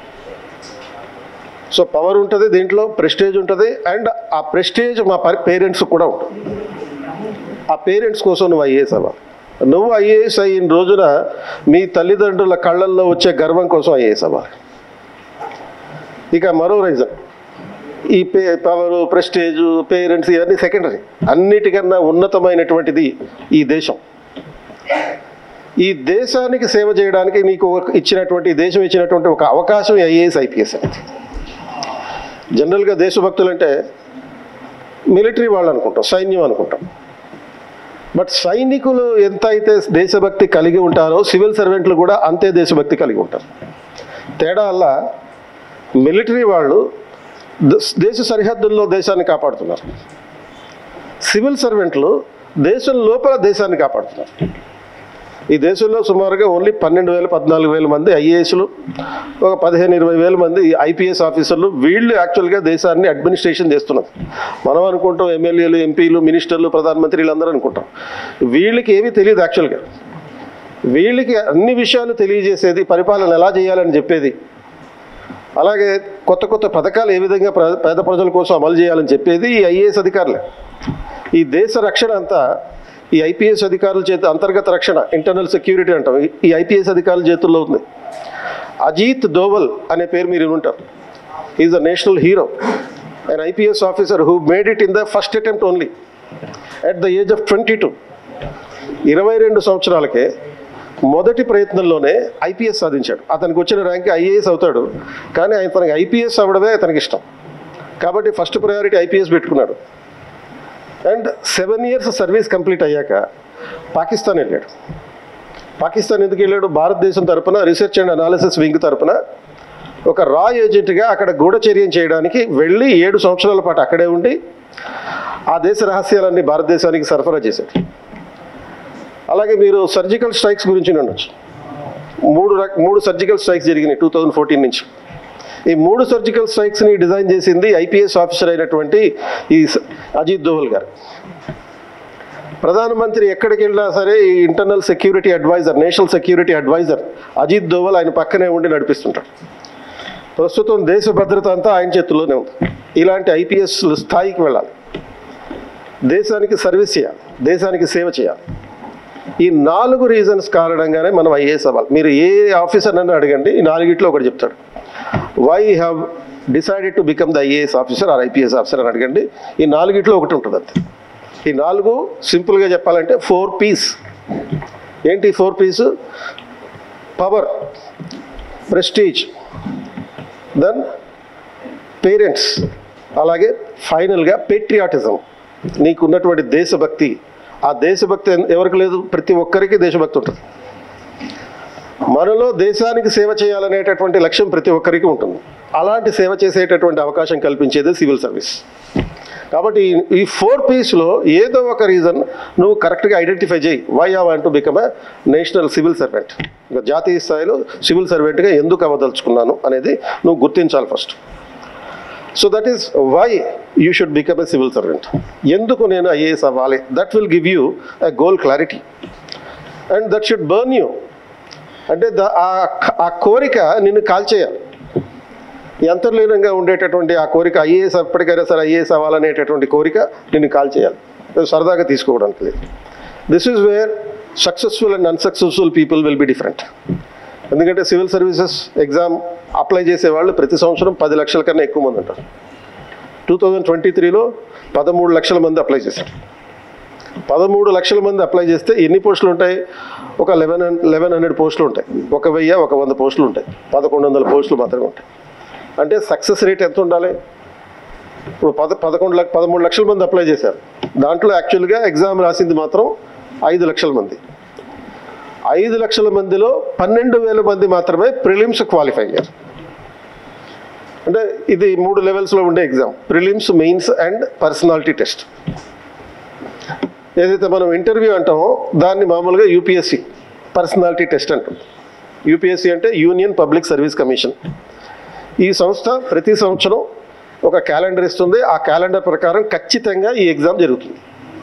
Speaker 5: సో పవర్ ఉంటుంది దీంట్లో, ప్రెస్టేజ్ ఉంటుంది, అండ్ ఆ ప్రెస్టేజ్ మా పేరెంట్స్ కూడా ఉంటుంది. ఆ పేరెంట్స్ కోసం నువ్వు ఐఏఎస్ అవ్వాలి. నువ్వు ఐఏఎస్ అయిన రోజున మీ తల్లిదండ్రుల కళ్ళల్లో వచ్చే గర్వం కోసం ఐఏఎస్ అవ్వాలి. ఇక మరో రీజన్, ఈ పే పవరు ప్రెస్టేజు పేరెంట్స్ ఇవన్నీ సెకండరీ. అన్నిటికన్నా ఉన్నతమైనటువంటిది ఈ దేశం. ఈ దేశానికి సేవ చేయడానికి నీకు ఇచ్చినటువంటి దేశం ఇచ్చినటువంటి ఒక అవకాశం ఐఏఎస్ ఐపీఎస్ అనేది. జనరల్గా దేశభక్తులు అంటే మిలిటరీ వాళ్ళు అనుకుంటాం, సైన్యం అనుకుంటాం. బట్ సైనికులు ఎంత అయితే దేశభక్తి కలిగి ఉంటారో సివిల్ సర్వెంట్లు కూడా అంతే దేశభక్తి కలిగి ఉంటారు. తేడా వల్ల మిలిటరీ వాళ్ళు దేశ సరిహద్దుల్లో దేశాన్ని కాపాడుతున్నారు, సివిల్ సర్వెంట్లు దేశం లోపల దేశాన్ని కాపాడుతున్నారు. ఈ దేశంలో సుమారుగా ఓన్లీ పన్నెండు వేల పద్నాలుగు వేల మంది ఐఏఎస్లు, ఒక పదిహేను ఇరవై వేల మంది ఐపీఎస్ ఆఫీసర్లు. వీళ్ళు యాక్చువల్గా దేశాన్ని అడ్మినిస్ట్రేషన్ చేస్తున్నారు. మనం అనుకుంటాం ఎమ్మెల్యేలు, ఎంపీలు, మినిస్టర్లు, ప్రధానమంత్రి వీళ్ళందరూ అనుకుంటాం. వీళ్ళకి ఏమీ తెలియదు. యాక్చువల్గా వీళ్ళకి అన్ని విషయాలు తెలియజేసేది, పరిపాలన ఎలా చేయాలని చెప్పేది, అలాగే కొత్త కొత్త పథకాలు ఏ విధంగా పేద ప్రజల కోసం అమలు చేయాలని చెప్పేది ఈ ఐఏఎస్ అధికారులే. ఈ దేశ రక్షణ అంతా ఈ ఐపీఎస్ అధికారుల చేతి, అంతర్గత రక్షణ, ఇంటర్నల్ సెక్యూరిటీ అంటాం, ఈ ఐపీఎస్ అధికారుల చేతుల్లో ఉంది. అజిత్ దోవల్ అనే పేరు మీరు వినుంటారు. Is a national hero, an I P S officer who made it in the first attempt only at the age of twenty two. ఇరవై రెండు సంవత్సరాలకే మొదటి ప్రయత్నంలోనే ఐపీఎస్ సాధించాడు. అతనికి వచ్చిన ర్యాంక్ ఐఏఎస్ అవుతాడు, కానీ ఆయన తనకి ఐపీఎస్ అవ్వడమే అతనికి ఇష్టం కాబట్టి ఫస్ట్ ప్రయారిటీ ఐపీఎస్ పెట్టుకున్నాడు. And seven years service complete అయ్యాక పాకిస్తాన్ వెళ్ళాడు. పాకిస్తాన్ ఎందుకు వెళ్ళాడు? భారతదేశం తరపున రీసెర్చ్ అండ్ అనాలిసిస్ వింగ్ తరపున ఒక రా ఏజెంట్గా అక్కడ గూఢచర్యం చేయడానికి వెళ్ళి ఏడు సంవత్సరాల పాటు అక్కడే ఉండి ఆ దేశ రహస్యాలన్నీ భారతదేశానికి సరఫరా చేశాడు. అలాగే మీరు సర్జికల్ స్ట్రైక్స్ గురించి ఉండొచ్చు. మూడు మూడు సర్జికల్ స్ట్రైక్స్ జరిగినాయి టూ థౌజండ్ ఫోర్టీన్ నుంచి. ఈ మూడు సర్జికల్ స్ట్రైక్స్ని డిజైన్ చేసింది ఐపీఎస్ ఆఫీసర్ అయినటువంటి ఈ అజిత్ దోవల్ గారు. ప్రధానమంత్రి ఎక్కడికి వెళ్ళినా సరే ఈ internal security adviser, national security adviser Ajit Doval ఆయన పక్కనే ఉండి నడిపిస్తుంటాడు. ప్రస్తుతం దేశ భద్రత అంతా ఆయన చేతుల్లోనే ఉంది. ఇలాంటి ఐపీఎస్ స్థాయికి వెళ్ళాలి, దేశానికి సర్వీస్ చేయాలి, దేశానికి సేవ చేయాలి. ఈ నాలుగు రీజన్స్ కారణంగానే మనం ఐఏఎస్ అవ్వాలి. మీరు ఏ ఆఫీసర్ నన్ను అడగండి, ఈ నాలుగిట్లో ఒకటి చెప్తాడు. Why have decided to become the IAS officer or IPS officer అని అడగండి, ఈ నాలుగిట్లో ఒకటి ఉంటుంది అంతే. ఈ నాలుగు సింపుల్గా చెప్పాలంటే ఫోర్ పీస్. ఏంటి four Ps? Power, prestige, then parents, అలాగే ఫైనల్గా పేట్రియాటిజం. నీకున్నటువంటి దేశభక్తి. ఆ దేశభక్తి ఎవరికి లేదు? ప్రతి ఒక్కరికి దేశభక్తి ఉంటుంది. మనలో దేశానికి సేవ చేయాలనేటటువంటి లక్ష్యం ప్రతి ఒక్కరికి ఉంటుంది. అలాంటి సేవ చేసేటటువంటి అవకాశం కల్పించేది సివిల్ సర్వీస్. కాబట్టి ఈ ఫోర్ పీస్లో ఏదో ఒక రీజన్ నువ్వు కరెక్ట్గా ఐడెంటిఫై చేయి. Why I want to become a national civil servant, ఇంకా జాతీయ స్థాయిలో సివిల్ సర్వెంట్గా ఎందుకు అవ్వదలుచుకున్నాను అనేది నువ్వు గుర్తించాలి first. So that is why you should become a civil servant. ఎందుకు నేను ఐఏఎస్ అవ్వాలి, that will give you a goal clarity and that should burn you. అంటే ఆ కోరిక నిన్ను కాల్చేయాలి. అంతర్లీనంగా ఉండేటటువంటి ఆ కోరిక ఐఏఎస్ ఎప్పటికైనా సరే ఐఏఎస్ అవ్వాలనేటటువంటి కోరిక నిన్ను కాల్చేయాలి, సరదాగా తీసుకోవడానికి లేదు. This is where successful and unsuccessful people will be different. ఎందుకంటే సివిల్ సర్వీసెస్ ఎగ్జామ్ అప్లై చేసేవాళ్ళు ప్రతి సంవత్సరం పది లక్షల కన్నా ఎక్కువ మంది ఉంటారు. టూ థౌజండ్ ట్వంటీ త్రీలో పదమూడు లక్షల మంది అప్లై చేశారు. పదమూడు లక్షల మంది అప్లై చేస్తే ఎన్ని పోస్టులు ఉంటాయి? ఒక లెవెన్ లెవెన్ హండ్రెడ్ పోస్టులు ఉంటాయి. ఒక వెయ్యి ఒక వంద పోస్టులు ఉంటాయి. పదకొండు వందల పోస్టులు మాత్రమే ఉంటాయి. అంటే సక్సెస్ రేట్ ఎంత ఉండాలి? ఇప్పుడు పద పదకొండు లక్ష పదమూడు లక్షల మంది అప్లై చేశారు. దాంట్లో యాక్చువల్గా ఎగ్జామ్ రాసింది మాత్రం ఐదు లక్షల మంది. ఐదు లక్షల మందిలో పన్నెండు వేల మంది మాత్రమే ప్రిలిమ్స్ క్వాలిఫై అయ్యారు. అంటే ఇది మూడు లెవెల్స్లో ఉండే exam: prelims, mains and personality test. ఏదైతే మనం ఇంటర్వ్యూ అంటామో దాన్ని మామూలుగా యూపీఎస్సి పర్సనాలిటీ టెస్ట్ అంటాం. యూపీఎస్సి అంటే యూనియన్ పబ్లిక్ సర్వీస్ కమిషన్. ఈ సంస్థ ప్రతి సంవత్సరం ఒక క్యాలెండర్ ఇస్తుంది. ఆ క్యాలెండర్ ప్రకారం ఖచ్చితంగా ఈ ఎగ్జామ్ జరుగుతుంది.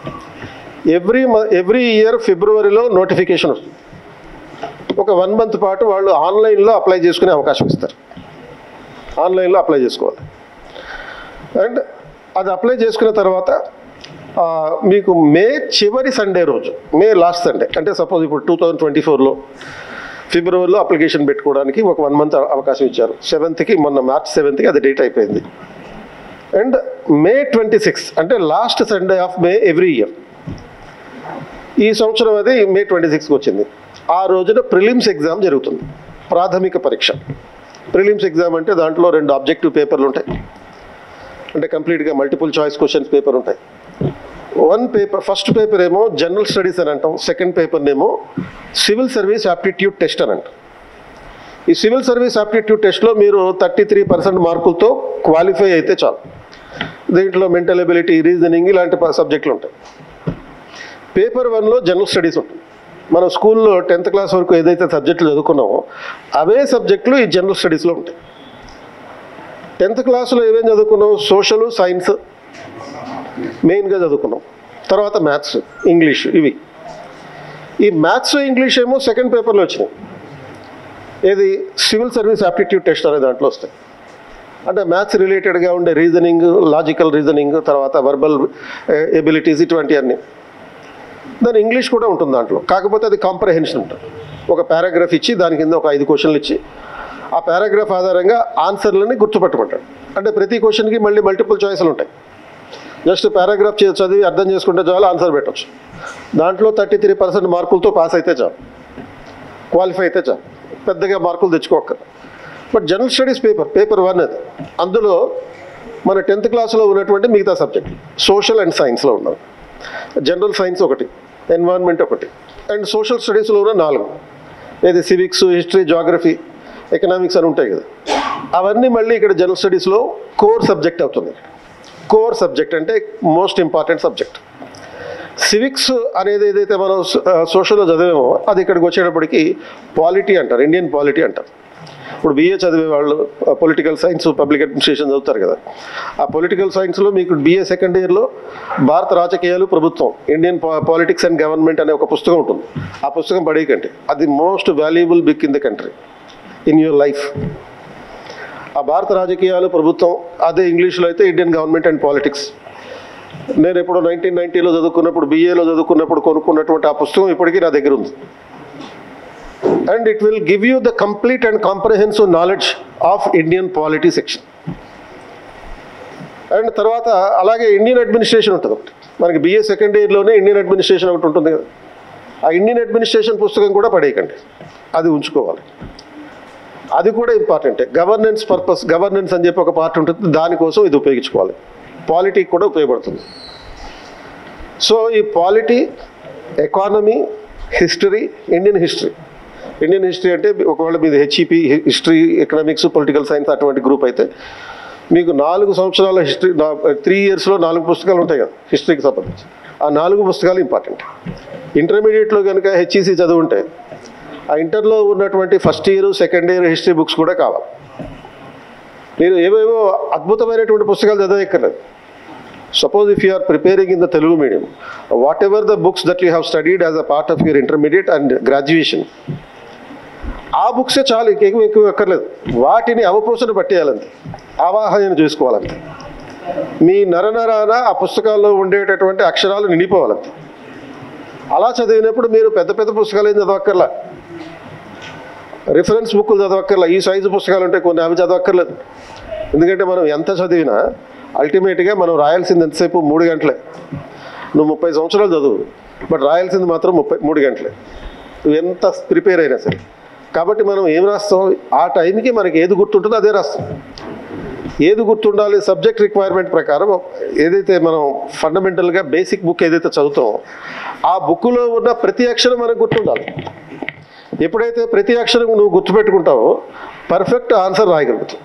Speaker 5: ఎవ్రీ ఎవ్రీ ఇయర్ ఫిబ్రవరిలో నోటిఫికేషన్ వస్తుంది. ఒక వన్ మంత్ పాటు వాళ్ళు ఆన్లైన్లో అప్లై చేసుకునే అవకాశం ఇస్తారు. ఆన్లైన్లో అప్లై చేసుకోవాలి. అండ్ అది అప్లై చేసుకున్న తర్వాత మీకు మే చివరి సండే రోజు, మే లాస్ట్ సండే, అంటే సపోజ్ ఇప్పుడు టూ థౌజండ్ ట్వంటీ ఫోర్లో ఫిబ్రవరిలో అప్లికేషన్ పెట్టుకోవడానికి ఒక వన్ మంత్ అవకాశం ఇచ్చారు. సెవెంత్కి, మొన్న మార్చ్ సెవెంత్కి అది డేట్ అయిపోయింది. అండ్ మే ట్వంటీ సిక్స్త్ అంటే last Sunday of May every year. ఈ సంవత్సరం అది మే ట్వంటీ సిక్స్కి వచ్చింది. ఆ రోజున ప్రిలిమ్స్ ఎగ్జామ్ జరుగుతుంది, ప్రాథమిక పరీక్ష. ప్రిలిమ్స్ ఎగ్జామ్ అంటే దాంట్లో రెండు ఆబ్జెక్టివ్ పేపర్లు ఉంటాయి. అంటే కంప్లీట్గా మల్టిపుల్ చాయిస్ క్వశ్చన్స్ పేపర్ ఉంటాయి. వన్ పేపర్, ఫస్ట్ పేపర్ ఏమో జనరల్ స్టడీస్ అని అంటాం. సెకండ్ పేపర్నేమో సివిల్ సర్వీస్ యాప్టిట్యూడ్ టెస్ట్ అని అంటాం. ఈ సివిల్ సర్వీస్ యాప్టిట్యూడ్ టెస్ట్లో మీరు థర్టీ త్రీ పర్సెంట్ మార్కులతో క్వాలిఫై అయితే చాలు. దీంట్లో మెంటల్ ఎబిలిటీ, రీజనింగ్ ఇలాంటి సబ్జెక్టులు ఉంటాయి. పేపర్ వన్లో జనరల్ స్టడీస్ ఉంటుంది. మనం స్కూల్లో టెన్త్ క్లాస్ వరకు ఏదైతే సబ్జెక్టులు చదువుకున్నామో అవే సబ్జెక్టులు ఈ జనరల్ స్టడీస్లో ఉంటాయి. టెన్త్ క్లాస్లో ఏమేం చదువుకున్నాం? సోషల్, సైన్స్ మెయిన్గా చదువుకున్నాం. తర్వాత మ్యాథ్స్, ఇంగ్లీష్. ఇవి ఈ మ్యాథ్స్, ఇంగ్లీష్ ఏమో సెకండ్ పేపర్లో వచ్చినాయి. ఏది? సివిల్ సర్వీస్ యాప్టిట్యూడ్ టెస్ట్ అనే దాంట్లో వస్తాయి. అంటే మ్యాథ్స్ రిలేటెడ్గా ఉండే రీజనింగ్, లాజికల్ రీజనింగ్, తర్వాత వర్బల్ ఎబిలిటీస్, ఇటువంటివన్నీ. దాని ఇంగ్లీష్ కూడా ఉంటుంది దాంట్లో. కాకపోతే అది కాంప్రహెన్షన్ ఉంటుంది. ఒక పారాగ్రాఫ్ ఇచ్చి దాని కింద ఒక ఐదు క్వశ్చన్లు ఇచ్చి ఆ పారాగ్రాఫ్ ఆధారంగా ఆన్సర్లని గుర్తుపట్టమంటాడు. అంటే ప్రతి క్వశ్చన్కి మళ్ళీ మల్టిపుల్ చాయిస్లు ఉంటాయి. జస్ట్ పారాగ్రాఫ్ చదివి అర్థం చేసుకుంటే చాలు, ఆన్సర్ పెట్టవచ్చు. దాంట్లో థర్టీ త్రీ పర్సెంట్ మార్కులతో పాస్ అయితే చాలు, క్వాలిఫై అయితే చాలు, పెద్దగా మార్కులు తెచ్చుకోక్కర్. But general studies paper, paper one అది. అందులో మన టెన్త్ క్లాస్లో ఉన్నటువంటి మిగతా సబ్జెక్ట్ సోషల్ అండ్ సైన్స్లో ఉన్నారు. జనరల్ సైన్స్ ఒకటి, ఎన్విరాన్మెంట్ ఒకటి, అండ్ సోషల్ స్టడీస్లో ఉన్న నాలుగు. ఏది? సివిక్స్, హిస్టరీ, జాగ్రఫీ, ఎకనామిక్స్ అని ఉంటాయి కదా. అవన్నీ మళ్ళీ ఇక్కడ జనరల్ స్టడీస్లో కోర్ సబ్జెక్ట్ అవుతుంది. కోర్ సబ్జెక్ట్ అంటే మోస్ట్ ఇంపార్టెంట్ సబ్జెక్ట్. సివిక్స్ అనేది ఏదైతే మనం సోషల్లో చదివామో అది ఇక్కడికి వచ్చేటప్పటికి పాలిటీ అంటారు, ఇండియన్ పాలిటీ అంటారు. ఇప్పుడు బిఏ చదివే వాళ్ళు పొలిటికల్ సైన్స్, పబ్లిక్ అడ్మినిస్ట్రేషన్ చదువుతారు కదా. ఆ పొలిటికల్ సైన్స్లో మీకు బిఏ సెకండ్ ఇయర్లో భారత రాజకీయాలు, ప్రభుత్వం, ఇండియన్ పాలిటిక్స్ అండ్ గవర్నమెంట్ అనే ఒక పుస్తకం ఉంటుంది. ఆ పుస్తకం పడేయకండి, అది most valuable book in the country, in your life. ఆ భారత రాజకీయాలు, ప్రభుత్వం, అదే ఇంగ్లీష్లో అయితే ఇండియన్ గవర్నమెంట్ అండ్ పాలిటిక్స్. నేను ఎప్పుడు నైన్టీన్ నైన్టీలో చదువుకున్నప్పుడు, బిఏలో చదువుకున్నప్పుడు కొనుక్కున్నటువంటి ఆ పుస్తకం ఇప్పటికీ నా దగ్గర ఉంది. And it will give you the complete and comprehensive knowledge of Indian polity section. And తర్వాత అలాగే ఇండియన్ అడ్మినిస్ట్రేషన్ ఉంటుంది ఒకటి. మనకి బిఏ సెకండ్ ఇయర్లోనే ఇండియన్ అడ్మినిస్ట్రేషన్ ఒకటి ఉంటుంది కదా. ఆ ఇండియన్ అడ్మినిస్ట్రేషన్ పుస్తకం కూడా పడేయకండి, అది ఉంచుకోవాలి. అది కూడా ఇంపార్టెంటే. గవర్నెన్స్ పర్పస్, గవర్నెన్స్ అని చెప్పి ఒక పార్ట్ ఉంటుంది, దానికోసం ఇది ఉపయోగించుకోవాలి. పాలిటీ కూడా ఉపయోగపడుతుంది. సో ఈ polity, economy, history, Indian history, Indian history అంటే ఒకవేళ మీది HEP history economics political science అటువంటి గ్రూప్ అయితే మీకు నాలుగు సంవత్సరాల హిస్టరీ త్రీ ఇయర్స్లో నాలుగు పుస్తకాలు ఉంటాయి కదా హిస్టరీకి సంబంధించి. ఆ నాలుగు పుస్తకాలు ఇంపార్టెంట్. ఇంటర్మీడియట్లో కనుక హెచ్ఈసి చదువుంటే ఆ ఇంటర్లో ఉన్నటువంటి first year second year history books కూడా కావాలి. మీరు ఏవేవో అద్భుతమైనటువంటి పుస్తకాలు చదవక్కర్లేదు. Suppose if you are preparing in the Telugu medium, whatever the books that you have studied as a part of your intermediate and graduation, ఆ బుక్సే చాలు, ఇంకేం ఎక్కువ ఎక్కర్లేదు. వాటిని అవపోసన పట్టేయాలంతే, ఆవాహన చేసుకోవాలంతే. మీ నరనరాన ఆ పుస్తకాల్లో ఉండేటటువంటి అక్షరాలు నిండిపోవాలంతే. అలా చదివినప్పుడు మీరు పెద్ద పెద్ద పుస్తకాలు ఏం చదవక్కర్లా, రిఫరెన్స్ బుక్లు చదవక్కర్లా. ఈ సైజు పుస్తకాలు ఉంటాయి కొన్ని, అవి చదవక్కర్లేదు. ఎందుకంటే మనం ఎంత చదివినా అల్టిమేట్గా మనం రాయాల్సింది ఎంతసేపు మూడు గంటలే. నువ్వు ముప్పై సంవత్సరాలు చదువు, బట్ రాయాల్సింది మాత్రం ముప్పై మూడు గంటలే, నువ్వు ఎంత ప్రిపేర్ అయినా సరే. కాబట్టి మనం ఏం రాస్తాం, ఆ టైంకి మనకి ఏది గుర్తుంటుందో అదే రాస్తాం. ఏది గుర్తుండాలి, సబ్జెక్ట్ రిక్వైర్మెంట్ ప్రకారం ఏదైతే మనం ఫండమెంటల్గా బేసిక్ బుక్ ఏదైతే చదువుతామో ఆ బుక్లో ఉన్న ప్రతి అక్షరం మనకు గుర్తుండాలి. ఎప్పుడైతే ప్రతి అక్షరం నువ్వు గుర్తుపెట్టుకుంటావో పర్ఫెక్ట్ ఆన్సర్ రాయగలుగుతావు.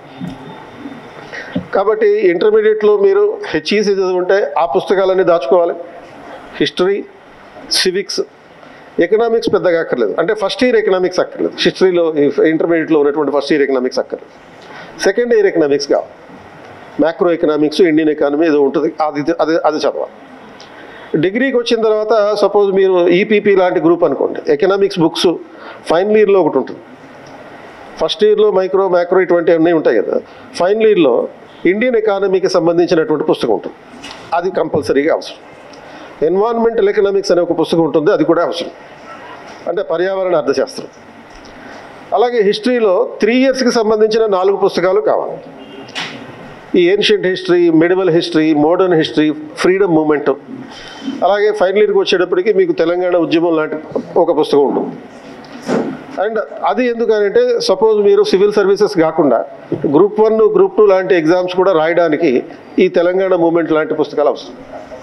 Speaker 5: కాబట్టి ఇంటర్మీడియట్లో మీరు హెచ్ఈసి చదువుంటే ఆ పుస్తకాలన్నీ దాచుకోవాలి. హిస్టరీ, సివిక్స్, ఎకనామిక్స్ పెద్దగా అక్కర్లేదు. అంటే ఫస్ట్ ఇయర్ ఎకనామిక్స్ అక్కర్లేదు. హిస్టరీలో ఇంటర్మీడియట్లో ఉన్నటువంటి ఫస్ట్ ఇయర్ ఎకనామిక్స్ అక్కర్లేదు. సెకండ్ ఇయర్ ఎకనామిక్స్ కావాలి. మ్యాక్రో ఎకనామిక్స్, ఇండియన్ ఎకానమీ ఏదో ఉంటుంది, అది అది అది చదవాలి. డిగ్రీకి వచ్చిన తర్వాత సపోజ్ మీరు ఈపీపీ లాంటి గ్రూప్ అనుకోండి, ఎకనామిక్స్ బుక్స్ ఫైనల్ ఇయర్లో ఒకటి ఉంటుంది. ఫస్ట్ ఇయర్లో మైక్రో మ్యాక్రో ఇటువంటి అన్నీ ఉంటాయి కదా. ఫైనల్ ఇయర్లో ఇండియన్ ఎకానమీకి సంబంధించినటువంటి పుస్తకం ఉంటుంది, అది కంపల్సరీగా అవసరం. ఎన్వైరన్మెంటల్ ఎకనామిక్స్ అనే ఒక పుస్తకం ఉంటుంది, అది కూడా అవసరం, అంటే పర్యావరణ అర్థశాస్త్రం. అలాగే హిస్టరీలో త్రీ ఇయర్స్కి సంబంధించిన నాలుగు పుస్తకాలు కావాలి. ఈ ancient history, medieval history, modern history, freedom movement. అలాగే ఫైనల్ ఇయర్కి వచ్చేటప్పటికి మీకు తెలంగాణ ఉద్యమం లాంటి ఒక పుస్తకం ఉంటుంది. అండ్ అది ఎందుకనంటే సపోజ్ మీరు సివిల్ సర్వీసెస్ కాకుండా గ్రూప్ వన్ గ్రూప్ టూ లాంటి ఎగ్జామ్స్ కూడా రాయడానికి ఈ తెలంగాణ మూమెంట్ లాంటి పుస్తకాలు అవసరం.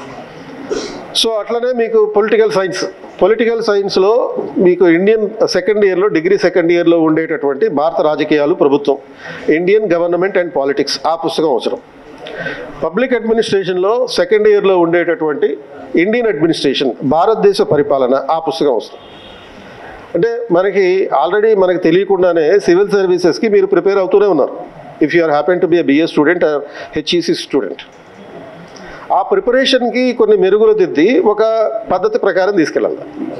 Speaker 5: సో అట్లనే మీకు పొలిటికల్ సైన్స్, పొలిటికల్ సైన్స్లో మీకు ఇండియన్ సెకండ్ ఇయర్లో డిగ్రీ సెకండ్ ఇయర్లో ఉండేటటువంటి భారత రాజకీయాలు, ప్రభుత్వం, ఇండియన్ గవర్నమెంట్ అండ్ పాలిటిక్స్, ఆ పుస్తకం అవసరం. పబ్లిక్ అడ్మినిస్ట్రేషన్లో సెకండ్ ఇయర్లో ఉండేటటువంటి ఇండియన్ అడ్మినిస్ట్రేషన్, భారతదేశ పరిపాలన, ఆ పుస్తకం అవసరం. అంటే మనకి ఆల్రెడీ మనకు తెలియకుండానే సివిల్ సర్వీసెస్కి మీరు ప్రిపేర్ అవుతూనే ఉన్నారు. If you are happen to be a BA student or HEC student, ఆ ప్రిపరేషన్కి కొన్ని మెరుగులు దిద్ది ఒక పద్ధతి ప్రకారం తీసుకెళ్ళాలి.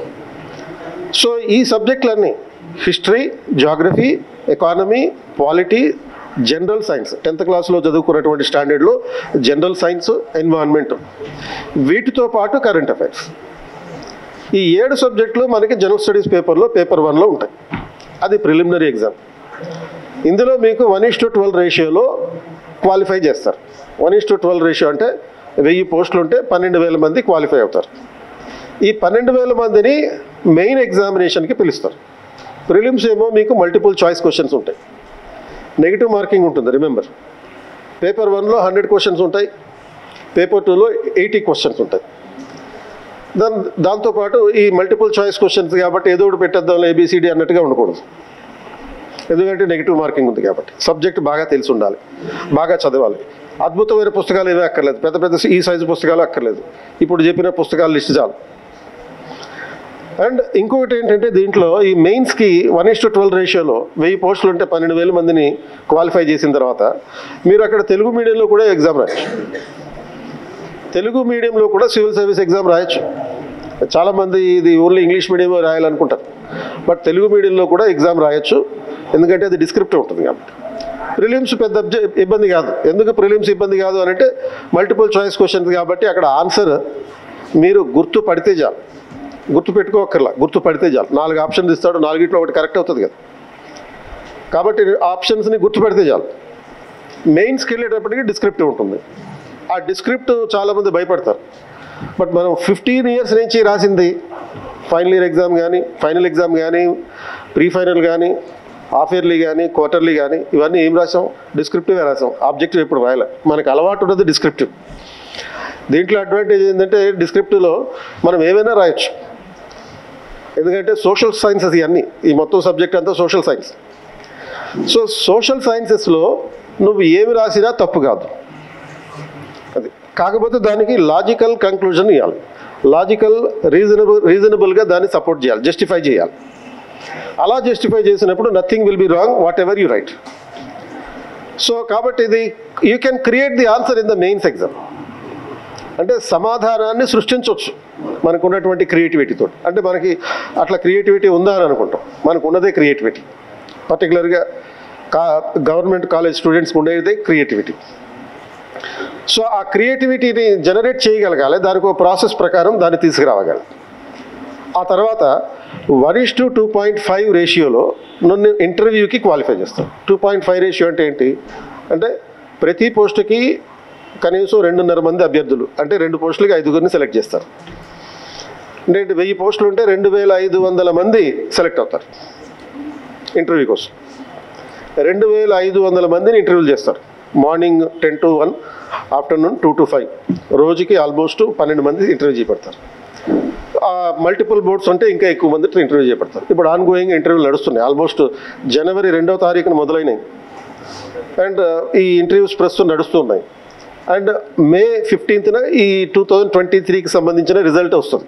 Speaker 5: సో ఈ సబ్జెక్టులన్నీ history, geography, economy, polity, general science, tenth క్లాస్లో చదువుకున్నటువంటి స్టాండర్డ్లో జనరల్ సైన్స్, ఎన్విరాన్మెంట్, వీటితో పాటు కరెంట్ అఫైర్స్, ఈ ఏడు సబ్జెక్టులు మనకి జనరల్ స్టడీస్ పేపర్లో పేపర్ వన్లో ఉంటాయి. అది ప్రిలిమినరీ ఎగ్జామ్. ఇందులో మీకు వన్ ఇస్ టు ట్వెల్వ్ రేషియోలో క్వాలిఫై చేస్తారు. One is to twelve ratio అంటే వెయ్యి పోస్టులు ఉంటే పన్నెండు వేల మంది క్వాలిఫై అవుతారు. ఈ పన్నెండు వేల మందిని మెయిన్ ఎగ్జామినేషన్కి పిలుస్తారు. ప్రిలిమ్స్ ఏమో మీకు మల్టిపుల్ చాయిస్ క్వశ్చన్స్ ఉంటాయి, నెగిటివ్ మార్కింగ్ ఉంటుంది. రిమెంబర్, పేపర్ వన్లో హండ్రెడ్ క్వశ్చన్స్ ఉంటాయి, పేపర్ టూలో ఎయిటీ క్వశ్చన్స్ ఉంటాయి. దాని దాంతోపాటు ఈ మల్టిపుల్ చాయిస్ క్వశ్చన్స్ కాబట్టి ఏదో ఒకటి పెట్టేద్దాం ఏబిసిడి అన్నట్టుగా ఉండకూడదు. ఎందుకంటే నెగిటివ్ మార్కింగ్ ఉంది కాబట్టి సబ్జెక్ట్ బాగా తెలిసి ఉండాలి, బాగా చదవాలి. అద్భుతమైన పుస్తకాలు ఏమీ అక్కర్లేదు, పెద్ద పెద్ద ఈ సైజు పుస్తకాలు అక్కర్లేదు, ఇప్పుడు చెప్పిన పుస్తకాల లిస్ట్ చాలు. అండ్ ఇంకొకటి ఏంటంటే దీంట్లో ఈ మెయిన్స్కి వన్ ఇస్ టు ట్వెల్వ్ రేషియోలో వెయ్యి పోస్టులు ఉంటే పన్నెండు వేల మందిని క్వాలిఫై చేసిన తర్వాత మీరు అక్కడ తెలుగు మీడియంలో కూడా ఎగ్జామ్ రాయొచ్చు. తెలుగు మీడియంలో కూడా సివిల్ సర్వీస్ ఎగ్జామ్ రాయొచ్చు. చాలామంది ఇది ఓన్లీ ఇంగ్లీష్ మీడియం రాయాలనుకుంటారు, బట్ తెలుగు మీడియంలో కూడా ఎగ్జామ్ రాయొచ్చు, ఎందుకంటే అది డిస్క్రిప్టివ్ ఉంటుంది కాబట్టి. ప్రిలిమ్స్ పెద్ద ఇబ్బంది కాదు. ఎందుకు ప్రిలిమ్స్ ఇబ్బంది కాదు అని అంటే మల్టిపుల్ చాయిస్ క్వశ్చన్స్ కాబట్టి అక్కడ ఆన్సర్ మీరు గుర్తు పడితే చాలు, గుర్తు పెట్టుకోకర్లా, గుర్తు పడితే చాలు. నాలుగు ఆప్షన్స్ ఇస్తాడు, నాలుగిట్లో ఒకటి కరెక్ట్ అవుతుంది కదా, కాబట్టి ఆప్షన్స్ని గుర్తు పెడితే చాలు. మెయిన్స్కి వెళ్ళేటప్పటికి డిస్క్రిప్టివ్ ఉంటుంది. ఆ డిస్క్రిప్ట్ చాలామంది భయపడతారు, బట్ మనం ఫిఫ్టీన్ ఇయర్స్ నుంచి రాసింది ఫైనల్ ఇయర్ ఎగ్జామ్ కానీ, ఫైనల్ ఎగ్జామ్ కానీ, ప్రీ ఫైనల్ కానీ, హాఫ్ ఇయర్లీ కానీ, క్వార్టర్లీ కానీ, ఇవన్నీ ఏం రాసాం? డిస్క్రిప్టివ్గా రాసాం. ఆబ్జెక్టివ్ ఎప్పుడు రాయాలి. మనకు అలవాటు ఉన్నది డిస్క్రిప్టివ్. దీంట్లో అడ్వాంటేజ్ ఏంటంటే డిస్క్రిప్టివ్లో మనం ఏమైనా రాయొచ్చు. ఎందుకంటే సోషల్ సైన్సెస్ ఇవన్నీ, ఈ మొత్తం సబ్జెక్ట్ అంతా సోషల్ సైన్స్. సో సోషల్ సైన్సెస్లో నువ్వు ఏమి రాసినా తప్పు కాదు, అది కాకపోతే దానికి లాజికల్ కంక్లూజన్ ఇవ్వాలి, లాజికల్ రీజనబుల్ రీజనబుల్గా దాన్ని సపోర్ట్ చేయాలి, జస్టిఫై చేయాలి. అలా జస్టిఫై చేసినప్పుడు nothing will be wrong whatever you write. So కాబట్టి ఇది you can create the answer in the mains exam. అంటే సమాధానాన్ని సృష్టించవచ్చు మనకు ఉన్నటువంటి క్రియేటివిటీతో. అంటే మనకి అట్లా క్రియేటివిటీ ఉందా అని అనుకుంటాం, మనకు ఉన్నదే క్రియేటివిటీ. పర్టికులర్గా కా గవర్నమెంట్ కాలేజ్ స్టూడెంట్స్కి ఉండేదే క్రియేటివిటీ. సో ఆ క్రియేటివిటీని జనరేట్ చేయగలగాలి, దానికి ఒక ప్రాసెస్ ప్రకారం దాన్ని తీసుకురావగలగాలి. ఆ తర్వాత one is to two point five రేషియోలో నన్ను ఇంటర్వ్యూకి క్వాలిఫై చేస్తాను. టూ పాయింట్ ఫైవ్ రేషియో అంటే ఏంటి అంటే ప్రతి పోస్టుకి కనీసం రెండున్నర మంది అభ్యర్థులు, అంటే రెండు పోస్టులకి ఐదుగురిని సెలెక్ట్ చేస్తారు. అంటే వెయ్యి పోస్టులు ఉంటే రెండు వేల ఐదు వందల మంది సెలెక్ట్ అవుతారు ఇంటర్వ్యూ కోసం. రెండు వేల ఐదు వందల మందిని ఇంటర్వ్యూలు చేస్తారు. Morning ten to one, afternoon two to five, రోజుకి ఆల్మోస్ట్ పన్నెండు మంది ఇంటర్వ్యూ చేపడతారు. మల్టిపుల్ బోర్డ్స్ అంటే ఇంకా ఎక్కువ మంది ఇంటర్వ్యూ చేపడతారు. ఇప్పుడు ఆన్ గోయింగ్ ఇంటర్వ్యూలు నడుస్తున్నాయి, ఆల్మోస్ట్ జనవరి రెండవ తారీఖున మొదలైనవి అండ్ ఈ ఇంటర్వ్యూస్ ప్రస్తుతం నడుస్తున్నాయి. అండ్ మే ఫిఫ్టీన్త్న ఈ టూ థౌజండ్ ట్వంటీ త్రీకి సంబంధించిన రిజల్ట్ వస్తుంది.